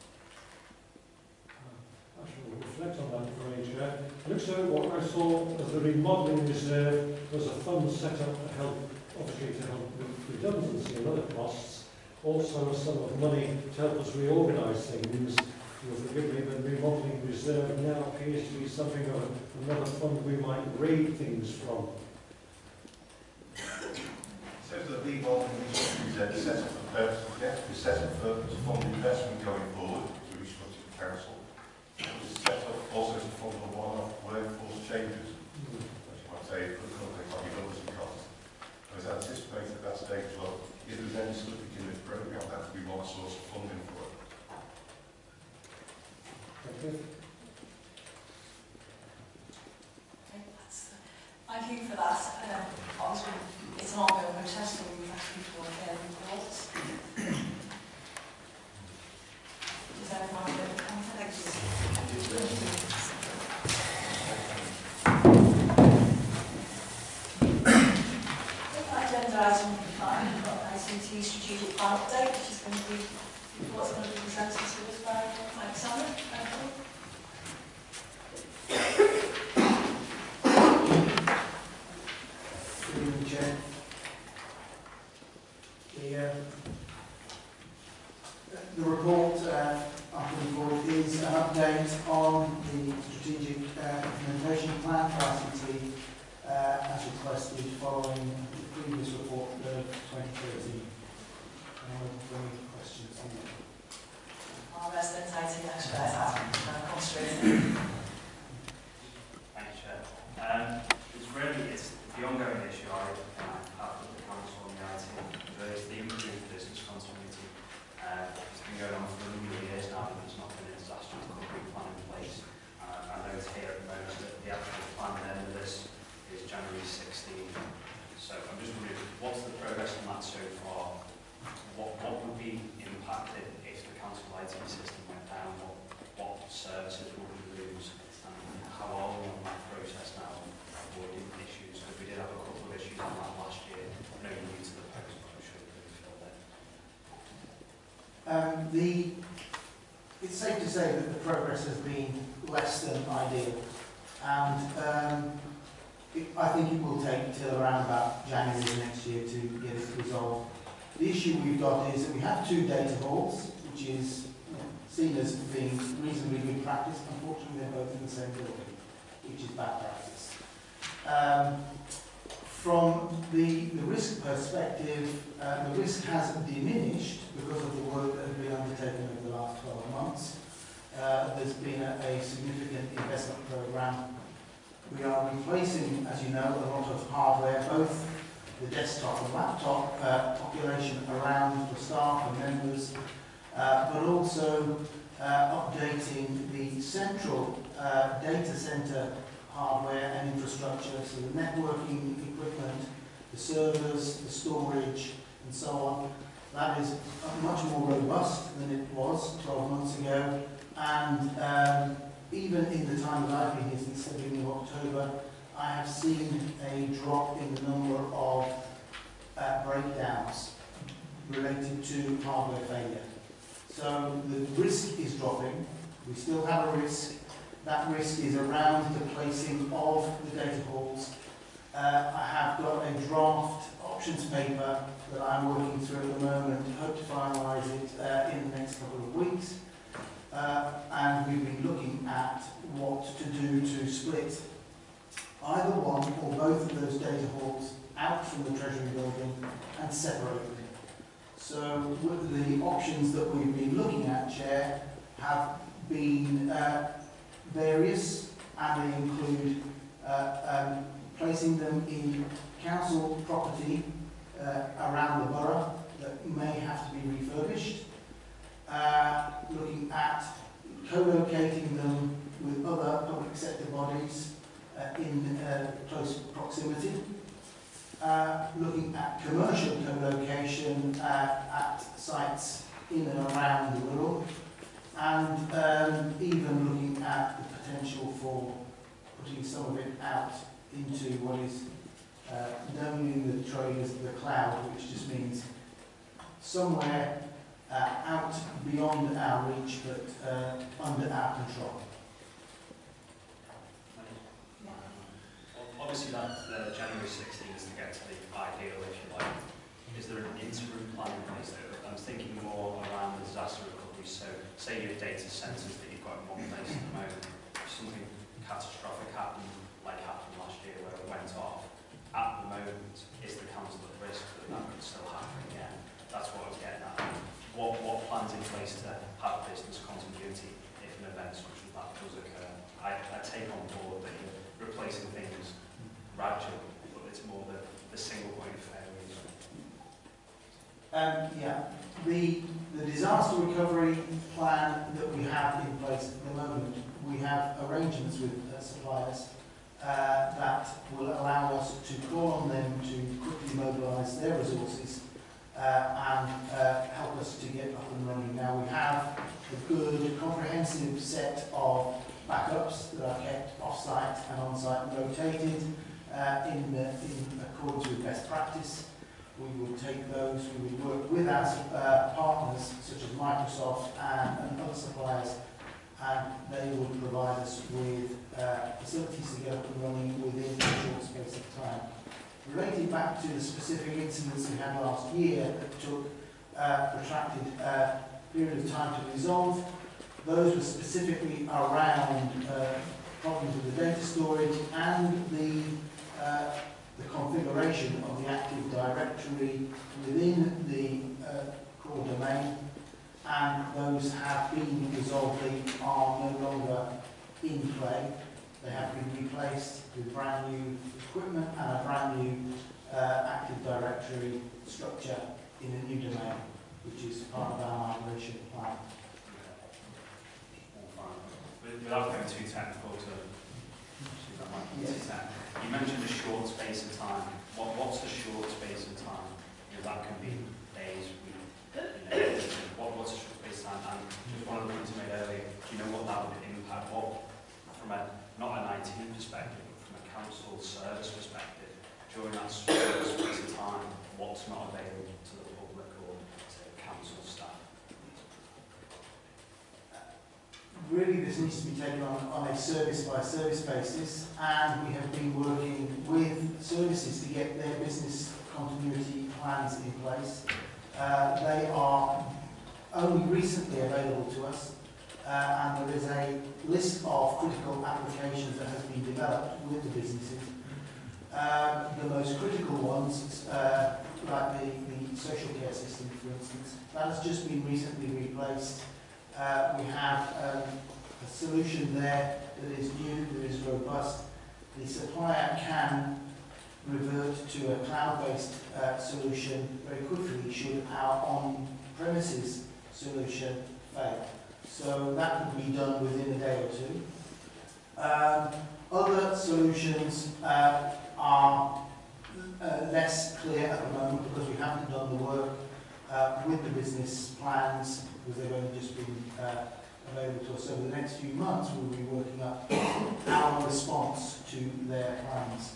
I shall reflect on that for a Chair. It looks like what I saw as the remodelling reserve was a fund set up to help, obviously to help with redundancy and other costs, also a sum of money to help us reorganise things you'll forgive me, but remodeling reserve now appears to be something of another fund we might raid things from. So the remodeling reserve is set up for purpose, yeah, it's set up for fund investment going forward to restructure the council. It's set up also to fund a one-off workforce changes. As you might say, it could cover like redundancy costs. And it's anticipated at that stage, well, if there's any slippage in this programme, that would be one source of funding for it. Thank you. Okay, thank you for that. Obviously, it's an ongoing process, so we've actually for reports. Does everyone have any comments? Agenda item 5, we've got ICT strategic plan update, which is going to be what's going to be presented to us by Alexander. Thank you. Good evening, Chair. The report I'm putting forward is an update on the strategic implementation plan for ICT as requested following the previous report of 2013. Any questions on that? Our resident IT expert has come straight in. Thank you, Chair. It's the ongoing issue I have with the council on the IT. There's the improved business continuity. It's been going on for a number of years now, but there's not been a disaster recovery plan in place. I know it's here at the moment that the actual plan at the end of this is January 16. So I'm just wondering, what's the progress on that so far? What would be impacted if the council IT system went down? What services would we lose? And how are we on that process now? Avoiding issues, because we did have a couple of issues on that last year. I know you're new to the post, but I'm sure you could fill that. It's safe to say that the progress has been less than ideal, and I think it will take till around about January next year to get it resolved. The issue we've got is that we have 2 data halls, which is seen as being reasonably good practice. Unfortunately, they're both in the same building, which is bad practice. From the risk perspective, the risk has diminished because of the work that has been undertaken over the last 12 months. There's been a significant investment programme. We are replacing, as you know, a lot of hardware, both the desktop and laptop population around the staff and members, but also updating the central data centre hardware and infrastructure, so the networking equipment, the servers, the storage, and so on. That is much more robust than it was 12 months ago, and even in the time that I've been here since the beginning of October, I have seen a drop in the number of breakdowns related to hardware failure. So the risk is dropping. We still have a risk. That risk is around the placing of the data halls. I have got a draft options paper that I'm working through at the moment. Hope to finalise it in the next couple of weeks. And we've been looking at what to do to split either one or both of those data halls out from the Treasury building and separate them. So the options that we've been looking at, Chair, have been various, and they include placing them in council property around the borough that may have to be refurbished, looking at co-locating them with other public sector bodies in close proximity, looking at commercial co-location at sites in and around the Wirral, and even looking at the potential for putting some of it out into what is known in the trade as the cloud, which just means somewhere out beyond our reach, but under our control. Obviously, that January 16th is to get to the ideal, if you like. Is there an interim plan in place? I'm thinking more around the disaster recovery recovery. So say you have data centres that you've got in one place at the moment, if something catastrophic happened, like happened last year where it went off, at the moment, is the council at risk that that could still happen again? That's what I was getting at. What plans in place to have business continuity if an event such as that does occur? I take on board that you're replacing things gradually, but it's more the single point of failure. Yeah, the disaster recovery plan that we have in place at the moment, we have arrangements with suppliers that will allow us to call on them to quickly mobilise their resources and help us to get up and running. Now we have a good comprehensive set of backups that are kept off-site and on-site and rotated in accordance with best practice. We will take those, we will work with our partners such as Microsoft and other suppliers, and they will provide us with facilities to get up and running within a short space of time. Related back to the specific incidents we had last year that took a protracted period of time to resolve, those were specifically around problems with the data storage and the configuration of the Active Directory within the core domain, and those have been resolved. They are no longer in play. They have been replaced with brand new equipment and a brand new Active Directory structure in a new domain, which is part of our migration plan. Without going too technical to you mentioned a short space of time. What's a short space of time? You know, that can be days, weeks, what's a short space of time? And just one of the points I made earlier, do you know what that would impact? What, from a, not an IT perspective, but from a council service perspective, during that short space of time, what's not available to the public or to council staff? Really, this needs to be taken on a service-by-service basis, and we have been working with services to get their business continuity plans in place. They are only recently available to us, and there is a list of critical applications that has been developed with the businesses. The most critical ones, like the social care system, for instance, that has just been recently replaced. We have a solution there that is new, that is robust. The supplier can revert to a cloud-based solution very quickly should our on-premises solution fail. So that could be done within a day or two. Other solutions are less clear at the moment because we haven't done the work with the business plans, because they've only just been available to us. Over the next few months, we'll be working up our response to their plans.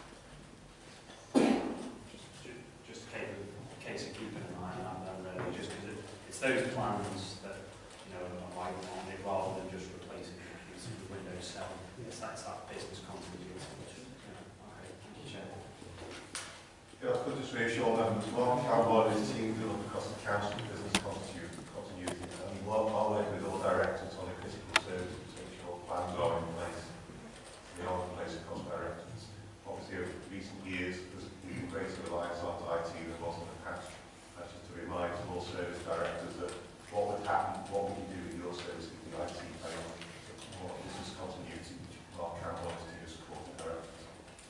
Just a case of keeping an eye on that, really, just because it's those plans that, you know, are why we want it, rather than just replacing computers with Windows 7. Yes, that's that business continuity. Okay, thank you, Chair. Yeah, I could just reassure members, Mark Cowboy is team to look across the council business continuity. And we'll work with all directors on the critical services to ensure plans are in place. They are in place across directors. Obviously, over recent years, there's been greater reliance on IT than was in the past. That's just to remind all service directors that what would happen, what would you do with your service if the IT failed? What business continuity, which Mark Cowboy is to your supporting directors.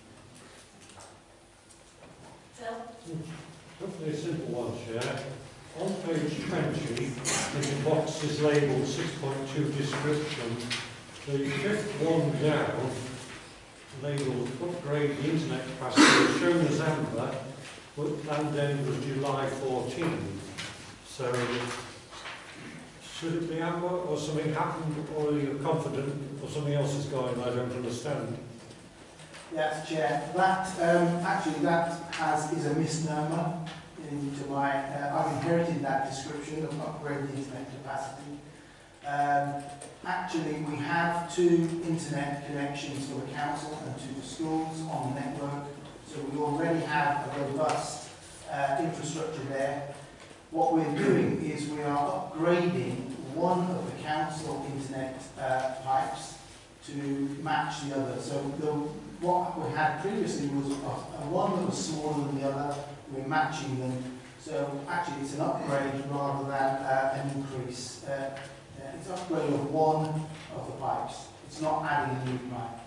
Phil? Hopefully a simple one, Chair. On page 20, in the box is labelled 6.2 description. The fifth one down, labelled upgrade the internet capacity, shown as amber, but planned end was July 14th. So, should it be amber, or something happened, or are you confident, or something else is going on? I don't understand. Yes, Chair. That actually is a misnomer. Into my, I've inherited that description of upgrade the internet capacity. Actually, we have 2 internet connections for the council and 2 for schools on the network, so we already have a robust infrastructure there. What we're doing is we are upgrading one of the council internet pipes to match the other. So what we had previously was one that was smaller than the other. We're matching them. So actually it's an upgrade rather than an increase. It's an upgrade of one of the pipes. It's not adding a new pipe.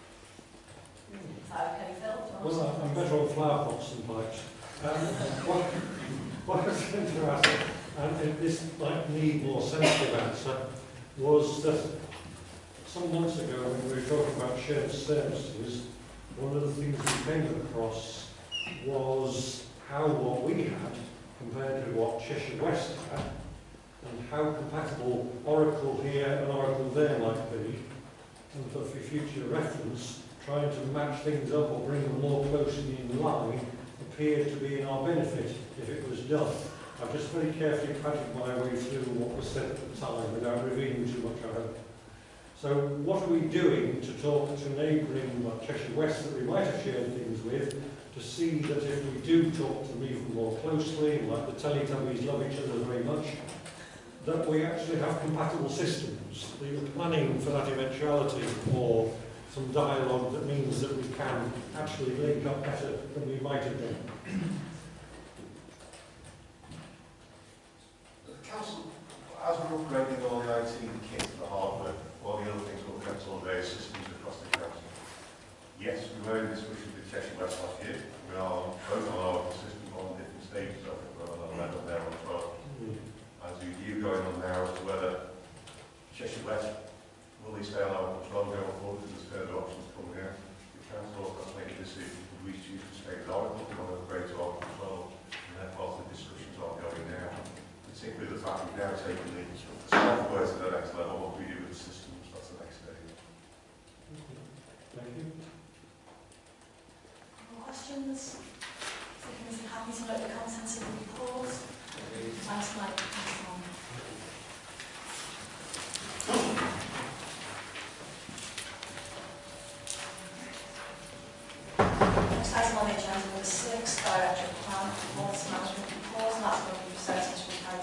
Is that okay, Phil? Well, I'm better on flower pots than pipes. What I was going to ask, and this might need more sensitive answer, was that some months ago when we were talking about shared services, one of the things we came across was how what we had compared to what Cheshire West had, and how compatible Oracle here and Oracle there might be, and for future reference, trying to match things up or bring them more closely in line appeared to be in our benefit if it was done. I've just very carefully padded my way through what was said at the time without revealing too much, I hope. So what are we doing to talk to neighbouring like Cheshire West that we might have shared things with to see that if we do talk to them even more closely, like the Teletubbies love each other very much, that we actually have compatible systems, that you're planning for that eventuality, or some dialogue that means that we can actually link up better than we might have done. The council, as we're upgrading all the IT, the kit, the hardware, all the other things, we'll get all the various systems across the council. Yes, we were in discussion with Cheshire West last year. We are both on our system on different stages of it. We're on 11 now as well. As you going on now as to whether Cheshire West will they stay on our control going forward, because there's further options coming out. The council has made a decision to we choose to stay with Oracle, we want to upgrade to our control, and therefore the discussions are going now. Particularly the fact we've now taken the software to the next level, what we do with the systems, that's the next stage. Thank you. More questions? Is it happy to note the contents of the report? Thanks, Mike. Thanks, Tom. Next item on the agenda, number 6, Director of Plan, Performance Management Report, and that's going to be presented to Tom.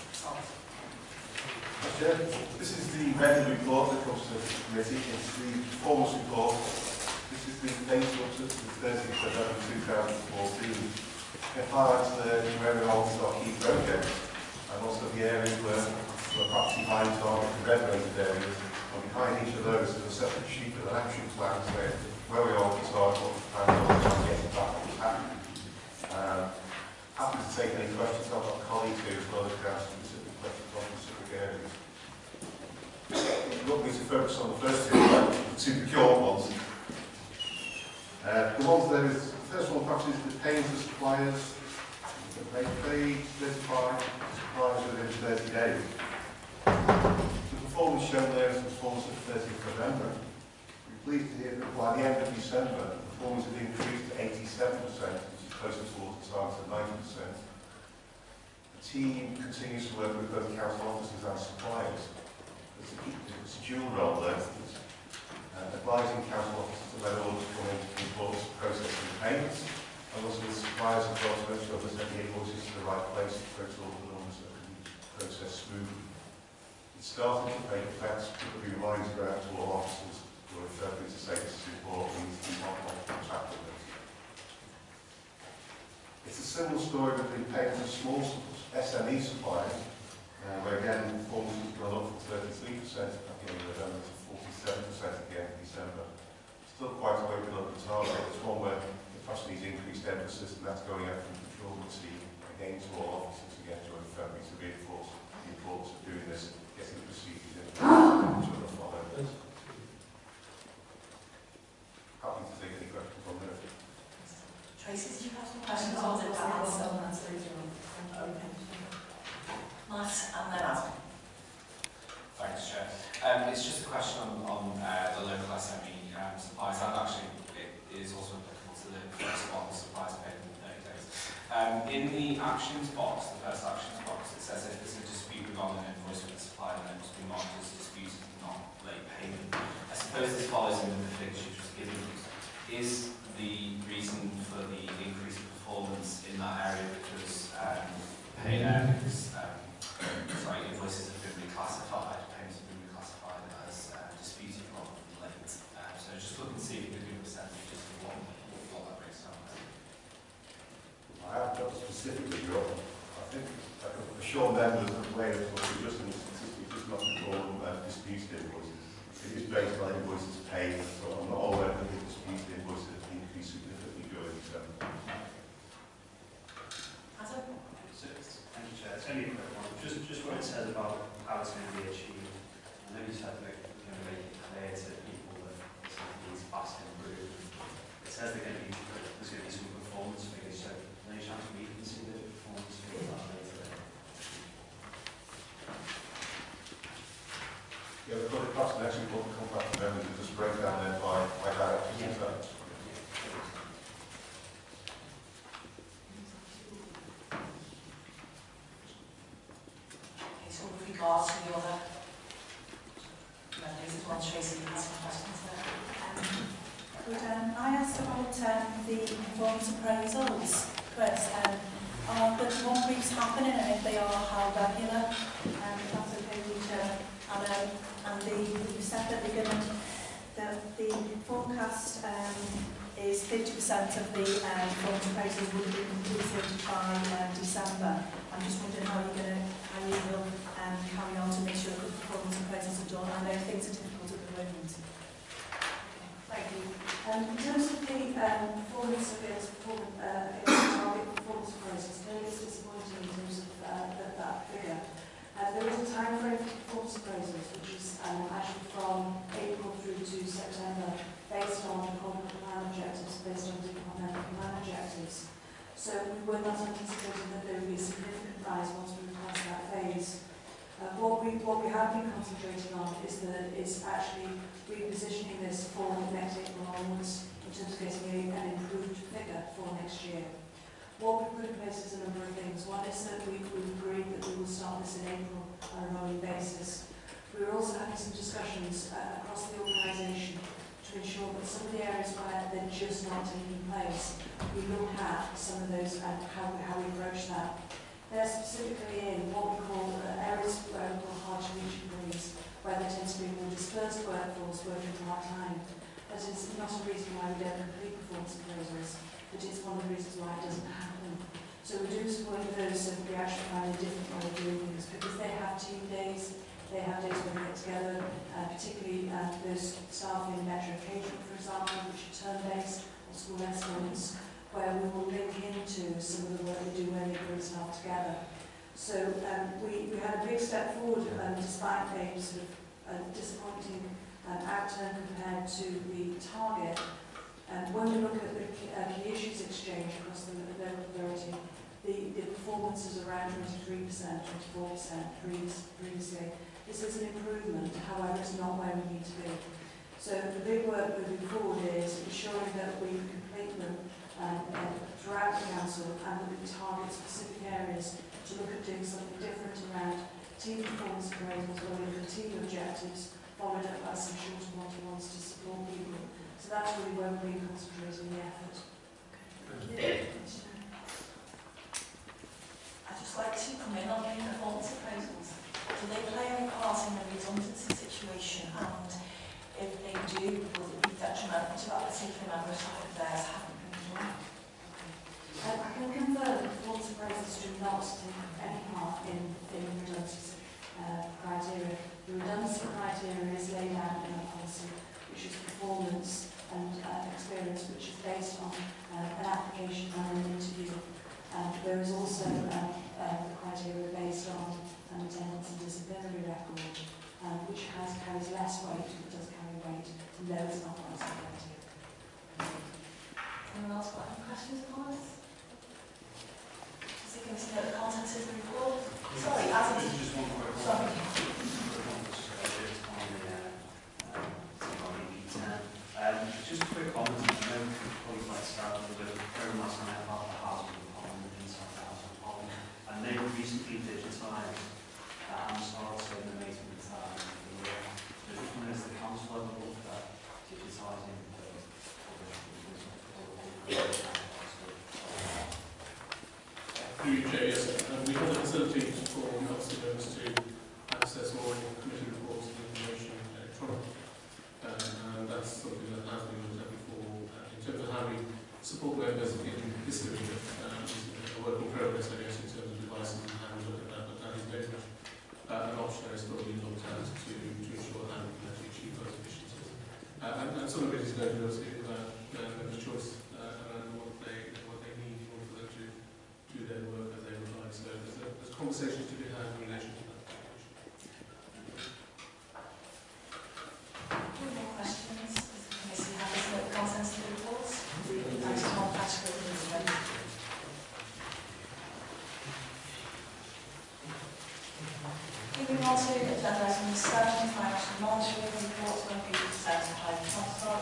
Chair, this is the regular report that comes to the committee. It's the performance report. This is the data up to the 30th of November 2014. It highlights the where we are with our key projects, and also the areas where we're perhaps behind target and red-rated areas. And behind each of those is a separate sheet with an action plan saying where we are with target, what we plan on, and getting back on track. Happy to take any questions. I've got colleagues here as well as ask specific questions on specific areas. If you want me to focus on the first two procured ones. The ones there is, the first one perhaps is the paying to suppliers. They pay 35 suppliers within 30 days. The performance shown there is the performance of 30th November. We're pleased to hear that by the end of December, the performance had increased to 87%, which is closer towards the target of 90%. The team continues to work with both council officers and suppliers. It's a dual role there. Advising council officers to when orders come in reports, processing payments, and also with suppliers as well to make sure there's any invoices to the right place to post all the numbers that can be processed smoothly. It's starting to make effects, but we remind go out to all officers who are referred to say this is important, we need to keep on track with this. It's a similar story with the payments of small SME suppliers, where again performance has gone up from 33% at the end of November to 47% at the end of December. Still quite a way below the target. It's one where the perhaps needs increased emphasis, and that's going out from the procurement team again to all officers again during February to reinforce the importance of doing this, getting the procedures in place to follow this. Happy to take any questions on there. Tracy, did you have some questions on the balance? Okay. Matt, and then Adam. Thanks, Chair. It's just a question on the local SME supplies. That actually it is also applicable to the first one, the supplies paid in 30 days. In the actions box, the first actions box, it says if there's a dispute regarding an invoice with the supplier, then it must be marked as disputed, not late payment. I suppose this follows in with the figures you've just given us. Is the reason for the increase in performance in that area because invoices have been reclassified sure members are aware of what we're just not to call them disputed invoices. It is based on invoices paid, so I'm not aware that the disputed invoices have increased significantly during December. Adam? Thank you, Chair. It's only a quick one. Just what it says about how it's going to be achieved. I know you said that we're going to make it clear to people that something needs fast improvement. It says there's going to be some performance figures, so any chance we can see the performance figures later? Yeah, we've got a cost and actually will come back to members and just break down there by directors. Yeah. Okay, so with regards to the other members as well, Tracy, you have some questions there. Could I ask about the performance appraisals, Chris? Are the one briefs happening and if they are, how regular? If that's okay with you, Chair. And you said that the forecast is 50% of the performance appraisals would be completed by December. I'm just wondering how you will carry on to make sure good performance appraisals are done. I know things are difficult at the moment. Thank you. In terms of the performance against target performance appraisals, clearly it's disappointing in terms of that figure. There is a time frame for performance appraisals, which is actually from April through to September, based on departmental plan objectives, So we were not anticipating that there would be a significant rise once we pass that phase. What we have been concentrating on is actually repositioning this for next April onwards in terms of getting an improved figure for next year. What we've put in place is a number of things. One is that we've agreed that we will start this in April on a rolling basis. We're also having some discussions across the organisation to ensure that some of the areas where they're just not taking place, we look at some of those and how we approach that. They're specifically in what we call areas where we call hard-to-reach employees, where there tends to be more dispersed workforce working part-time. That is not a reason why we don't complete performance appraisals, but it's one of the reasons why it doesn't happen. So we do some work with those so that we actually find a different way of doing things, because they have team days, they have days where they get together, particularly those staff in Metro Catering, for example, which are term-based or school excellence, where we will link into some of the work we do when they bring staff together. So we had a big step forward despite a sort of disappointing outturn compared to the target. When we look at the key issues exchange across the local authority, the performance is around 23%, 24% previously. This is an improvement, however it's not where we need to be. So the big work moving forward is ensuring that we complete them throughout the council and that we target specific areas to look at doing something different around team performance appraisals, where we look at team objectives, followed up by some shorter one-to-ones to support people. So that's really where we've been concentrating the effort. I'd just like to come in on the performance appraisals. Do they play any part in the redundancy situation? And if they do, will it be detrimental to that particular member of staff if theirs haven't been done? I can confirm that performance appraisals do not take any part in redundancy criteria. The redundancy criteria is laid out in our policy, which is performance and experience, which is based on an application and an interview. There is also the criteria based on an attendance and disciplinary record, which carries less weight, but does carry weight. No, it's not one criteria. Anyone else got any questions on this? Does it consider the contents of the report? Sorry, Adam. Just one quick one. Sorry. Just a quick comment. I know colleagues like to start with a bit of program last night about the housing department inside the housing department, and they were recently digitised. I'm sorry to say the amazing time of the year. So just wondering, is the council ever looked at digitising Through you, Chair, yes. We have a facility for council members to access all committee reports and information electronically. And that's something that has been looked at before. In terms of how we support members in this area, a work in progress, I guess, in terms of devices and how we look at that. But engagement, an option is still being looked at to ensure how we can actually achieve those efficiencies. And some of it is going to be about the choice around what they need in order for them to do their work as they would like. So there's conversations to be had in relation to that. Any more questions? Is the committee happy to make the contents of the reports? Thanks to all categories. Moving on to agenda item 7, financial monitoring reports going to be presented by the Council.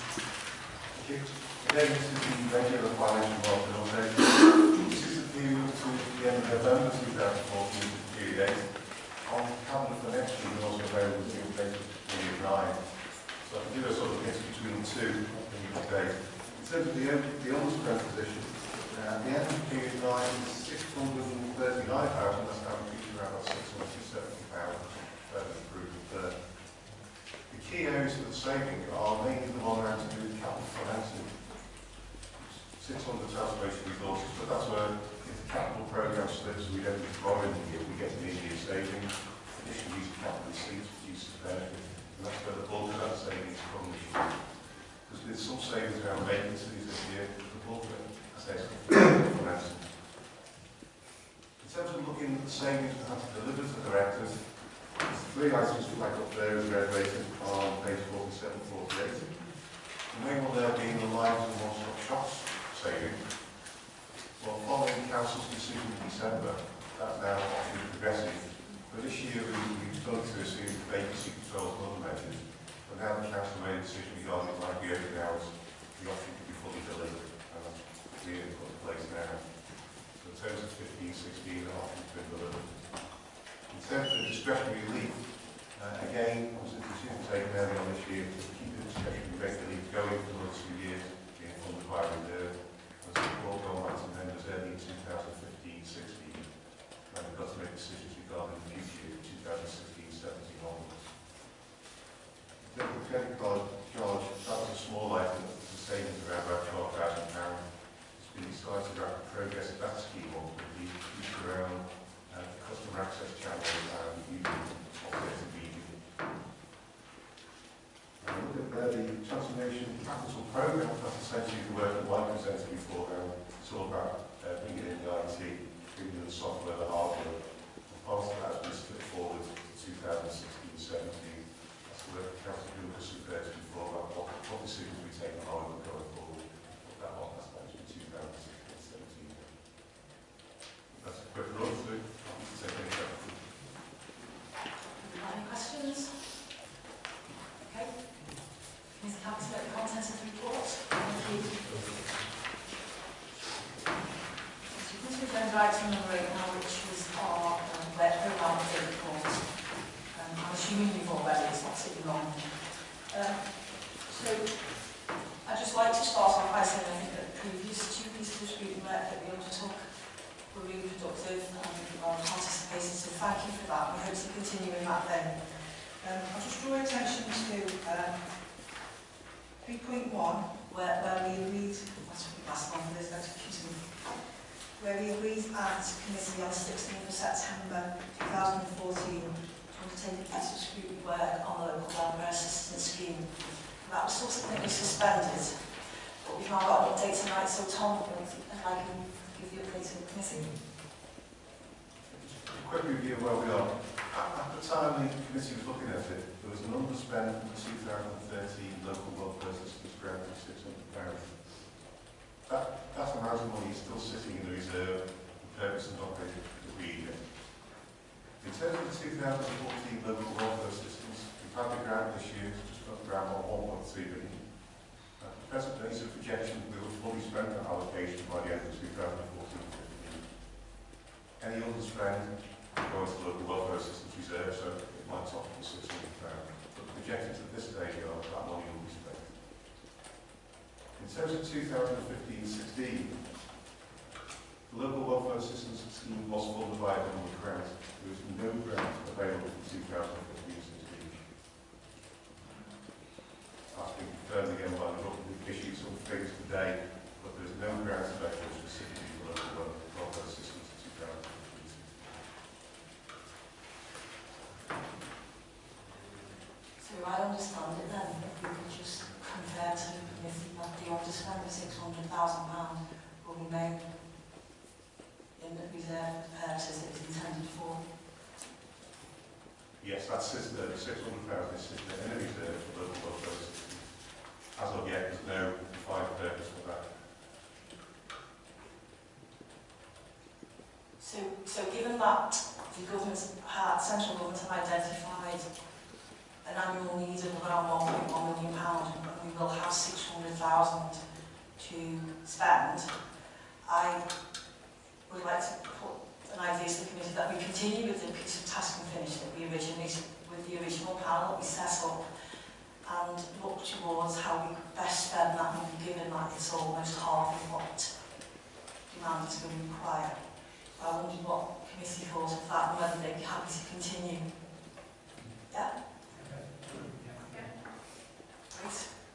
Today, this is the regular financial market update. This is the period to the end of November 2014 to period 8. On the calendar for next year, we're also available with the update of period 9. So I can do a sort of mix between the two in each day. In terms of the underspend position, the end of period 9 is 639,000, that's now increased around about 670,000 improvement there. The key areas for the saving are mainly the one around to do with capital financing. 600 transformation resources, but that's where if the capital programme slips, we don't need to borrow in the year, we get an immediate saving. Additional use of capital receipts produces benefit, and that's where the bulk of that savings comes from. Because there's some savings around vacancies this year, the bulk of it, I say, is capital financing. In terms of looking at the savings we have to deliver to the directors, there's 3 items flagged up there as red rated on page 47-48. The main one there being the lives and one-stop shops saving. Well, following Council's decision in December, that's now often progressive. But this year we've done to assume vacancy controls and other measures. But now the Council made a decision regarding like the open hours, the option could be fully delivered, and that's really put in place now. So in terms of 15-16, the option's been delivered. In terms of the discretionary relief, again, was a decision taken early on this year to keep the discretionary rate relief going for another 2 years, being funded by reserve. And so we've all gone back to members early in 2015-16, and we've got to make decisions regarding the future 2016-17 onwards. In terms of the credit card charge, that was a small item, the savings around about £12,000. It's been decided to rapid progress of that scheme on the future around customer access channels and using operating media. And look at the transformation capital programme, that's essentially the work that Mike presented before. It's all about bringing in the IT, bringing in the software, the hardware. And part of that has been split forward to 2016-17. That's the work that Councillor Lucas referred to before about what decisions we take on going forward. That one has actually 2016-17. That's a quick run through. Any questions? Okay. Mr. Happy to make the contents of the report. Thank you. So this is then item number 8 now, which was our web programme update report. I'm assuming you've all read it, it's not sitting wrong. So I'd just like to start off by saying I think that the previous 2 pieces of scrutiny work that we undertook were really productive and participated, so thank you for that. We hope to continue in that vein. I'll just draw your attention to 3.1, where we agreed, that's what we passed on for this, excuse me, where we agreed at committee on 16th of September 2014 to undertake a piece of scrutiny work on the local welfare assistance scheme. That was subsequently suspended, but we've now got an update tonight, so Tom, if I can give the update to the committee. A quick review of where we are. At the time the committee was looking at it, there was an underspend in the 2013 local welfare assistance grant of £600. That amount of money is still sitting in the reserve for purposes of the agreed. In terms of the 2014 local welfare assistance, we've had the grant this year, just got the grant on 1.3 billion. At the present base of projection, we will fully spend that allocation by the end of 2014-15. Any underspend goes to local welfare assistance reserve, so it might top up to £600. But the projections at this stage are that money will be spent. In terms of 2015-16, the local welfare assistance scheme was funded by a government grant. There is no grant available for 2015-16. That's been confirmed again by the government. We've issued some figures today, but there is no grant available specifically for local welfare assistance in 2015. that system, 600,000 is sitting in a reserve for local welfare assistance. As of yet, there's no defined purpose for that. So given that the central government have identified an annual need of around £1.1 million, and we will have 600,000 to spend, I would like to put an idea to the committee that we continue with the piece of task and finish that we originally, with the original panel that we set up, and look towards how we best spend that money, given that it's almost half of what demand is going to require. I wondered what the committee thought of that and whether they'd be happy to continue. Yeah? Great.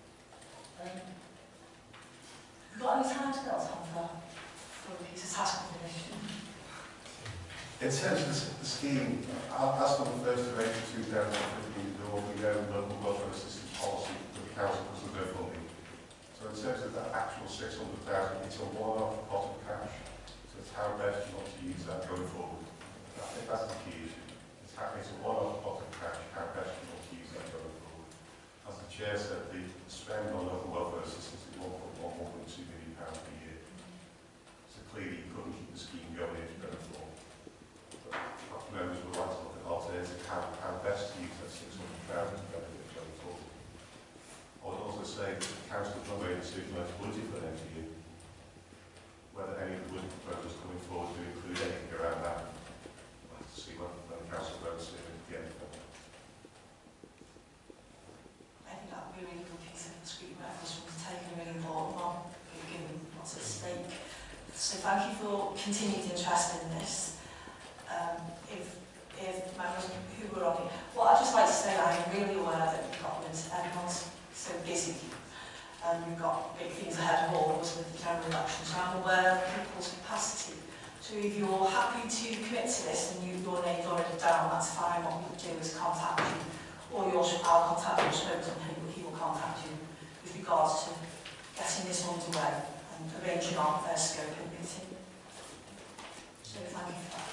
Have you got any time scales on for the piece of task and finish? In terms of the scheme, as from the 1st of April 2015, there will be no local welfare assistance policy for the council because of no funding. So in terms of that actual 600,000, it's a one-off pot of cash. So it's how best you want to use that going forward. I think that's the key issue. It's a one-off pot of cash, how best you want to use that going forward. As the Chair said, the spend on local welfare assistance is 1.1, 1.2 million pounds per year. So clearly you couldn't keep the scheme going if you're going forward. Members would like to look at alternatives, how best to use that 600,000 benefit going forward. I would also say that the council has not made a decision on its budget for next year, whether any of the budget proposals coming forward to include anything around that. We'll have to see when the council votes in at the end of that. I think that would be a really good piece of scrutiny that this one's taken a really important one, given what's at stake. So thank you for continued interest in this. If members who were on it, well, I'd just like to say that I'm really aware that everyone's so busy and we've got big things ahead of all of us with the general election, so I'm aware of people's capacity. So if you're happy to commit to this and your name's already down, that's fine. What we'll do is contact you, or I'll contact your spokesman and he will contact you with regards to getting this underway and arranging our first scoping meeting. So thank you for that.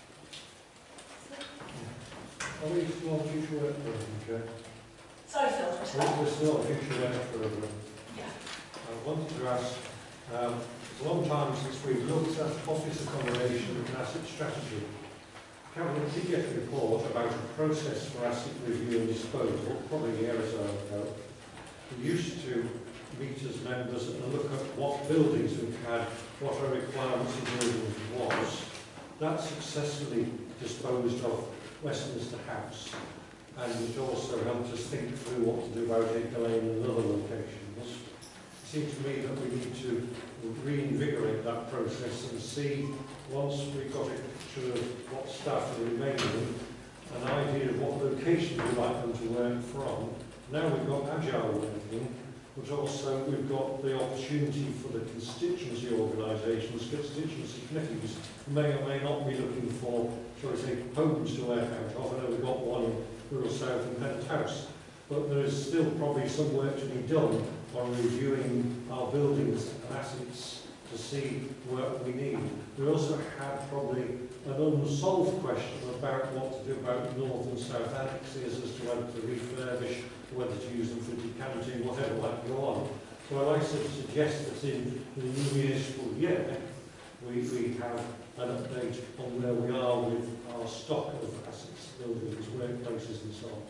Are we still on future work program, Chair? Sorry, Phil, what's that? We're still on future work program. Yeah. I wanted to ask, it's a long time since we've looked at office accommodation and asset strategy. Cabinet did get a report about a process for asset review and disposal, probably a year or so ago. We used to meet as members and look at what buildings we've had, what our requirements in buildings was. That successfully disposed of Westminster House, and it also helped us think through what to do about Acre Lane and other locations. It seems to me that we need to reinvigorate that process and see, once we've got a picture of what staff are remaining, an idea of what location we'd like them to work from. Now we've got agile working, but also we've got the opportunity for the constituency organisations, constituency committees, who may or may not be looking for, shall we say, homes to work out of. I know we've got one in Rural South and Penthouse, but there is still probably some work to be done on reviewing our buildings and assets to see what we need. We also had probably an unsolved question about what to do about north and south annexes as to whether to refurbish, whether to use them for decanting, whatever might go on. So I'd like to suggest that in the new municipal year we have an update on where we are with our stock of assets, buildings, workplaces and so on.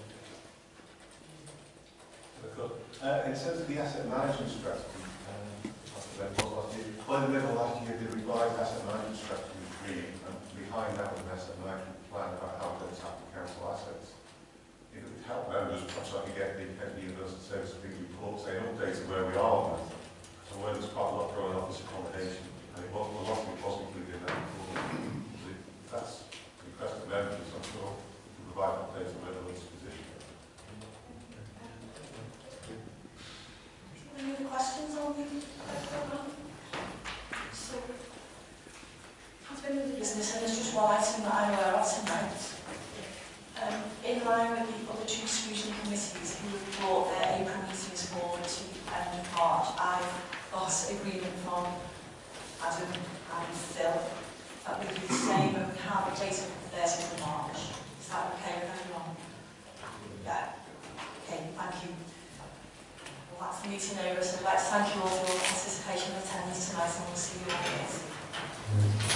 In terms of the asset management strategy, by the middle of last year, the revised asset management strategy was agreed, and behind that was an asset management plan about how we're going to tap the council assets. If it would help members, perhaps I could get the University Service Big report saying update of where we are on that. So where there's quite a lot going on office accommodation, and it wasn't a lot of it was included in that report. That's the request of members, I'm sure, to provide updates on where the least position. Any other questions on the programme? So, has been with the business, and there's just one item that I'm aware of tonight. In line with the other two scrutiny committees who have brought their April meetings forward to the end of March, I've got agreement from Adam and Phil that we do the same, but we have a date of the 30th of March. Is that okay with everyone? Yeah. Okay, thank you. Well, that's for me to know. So I'd like to thank you all for your participation and attendance tonight, and we'll see you all next week.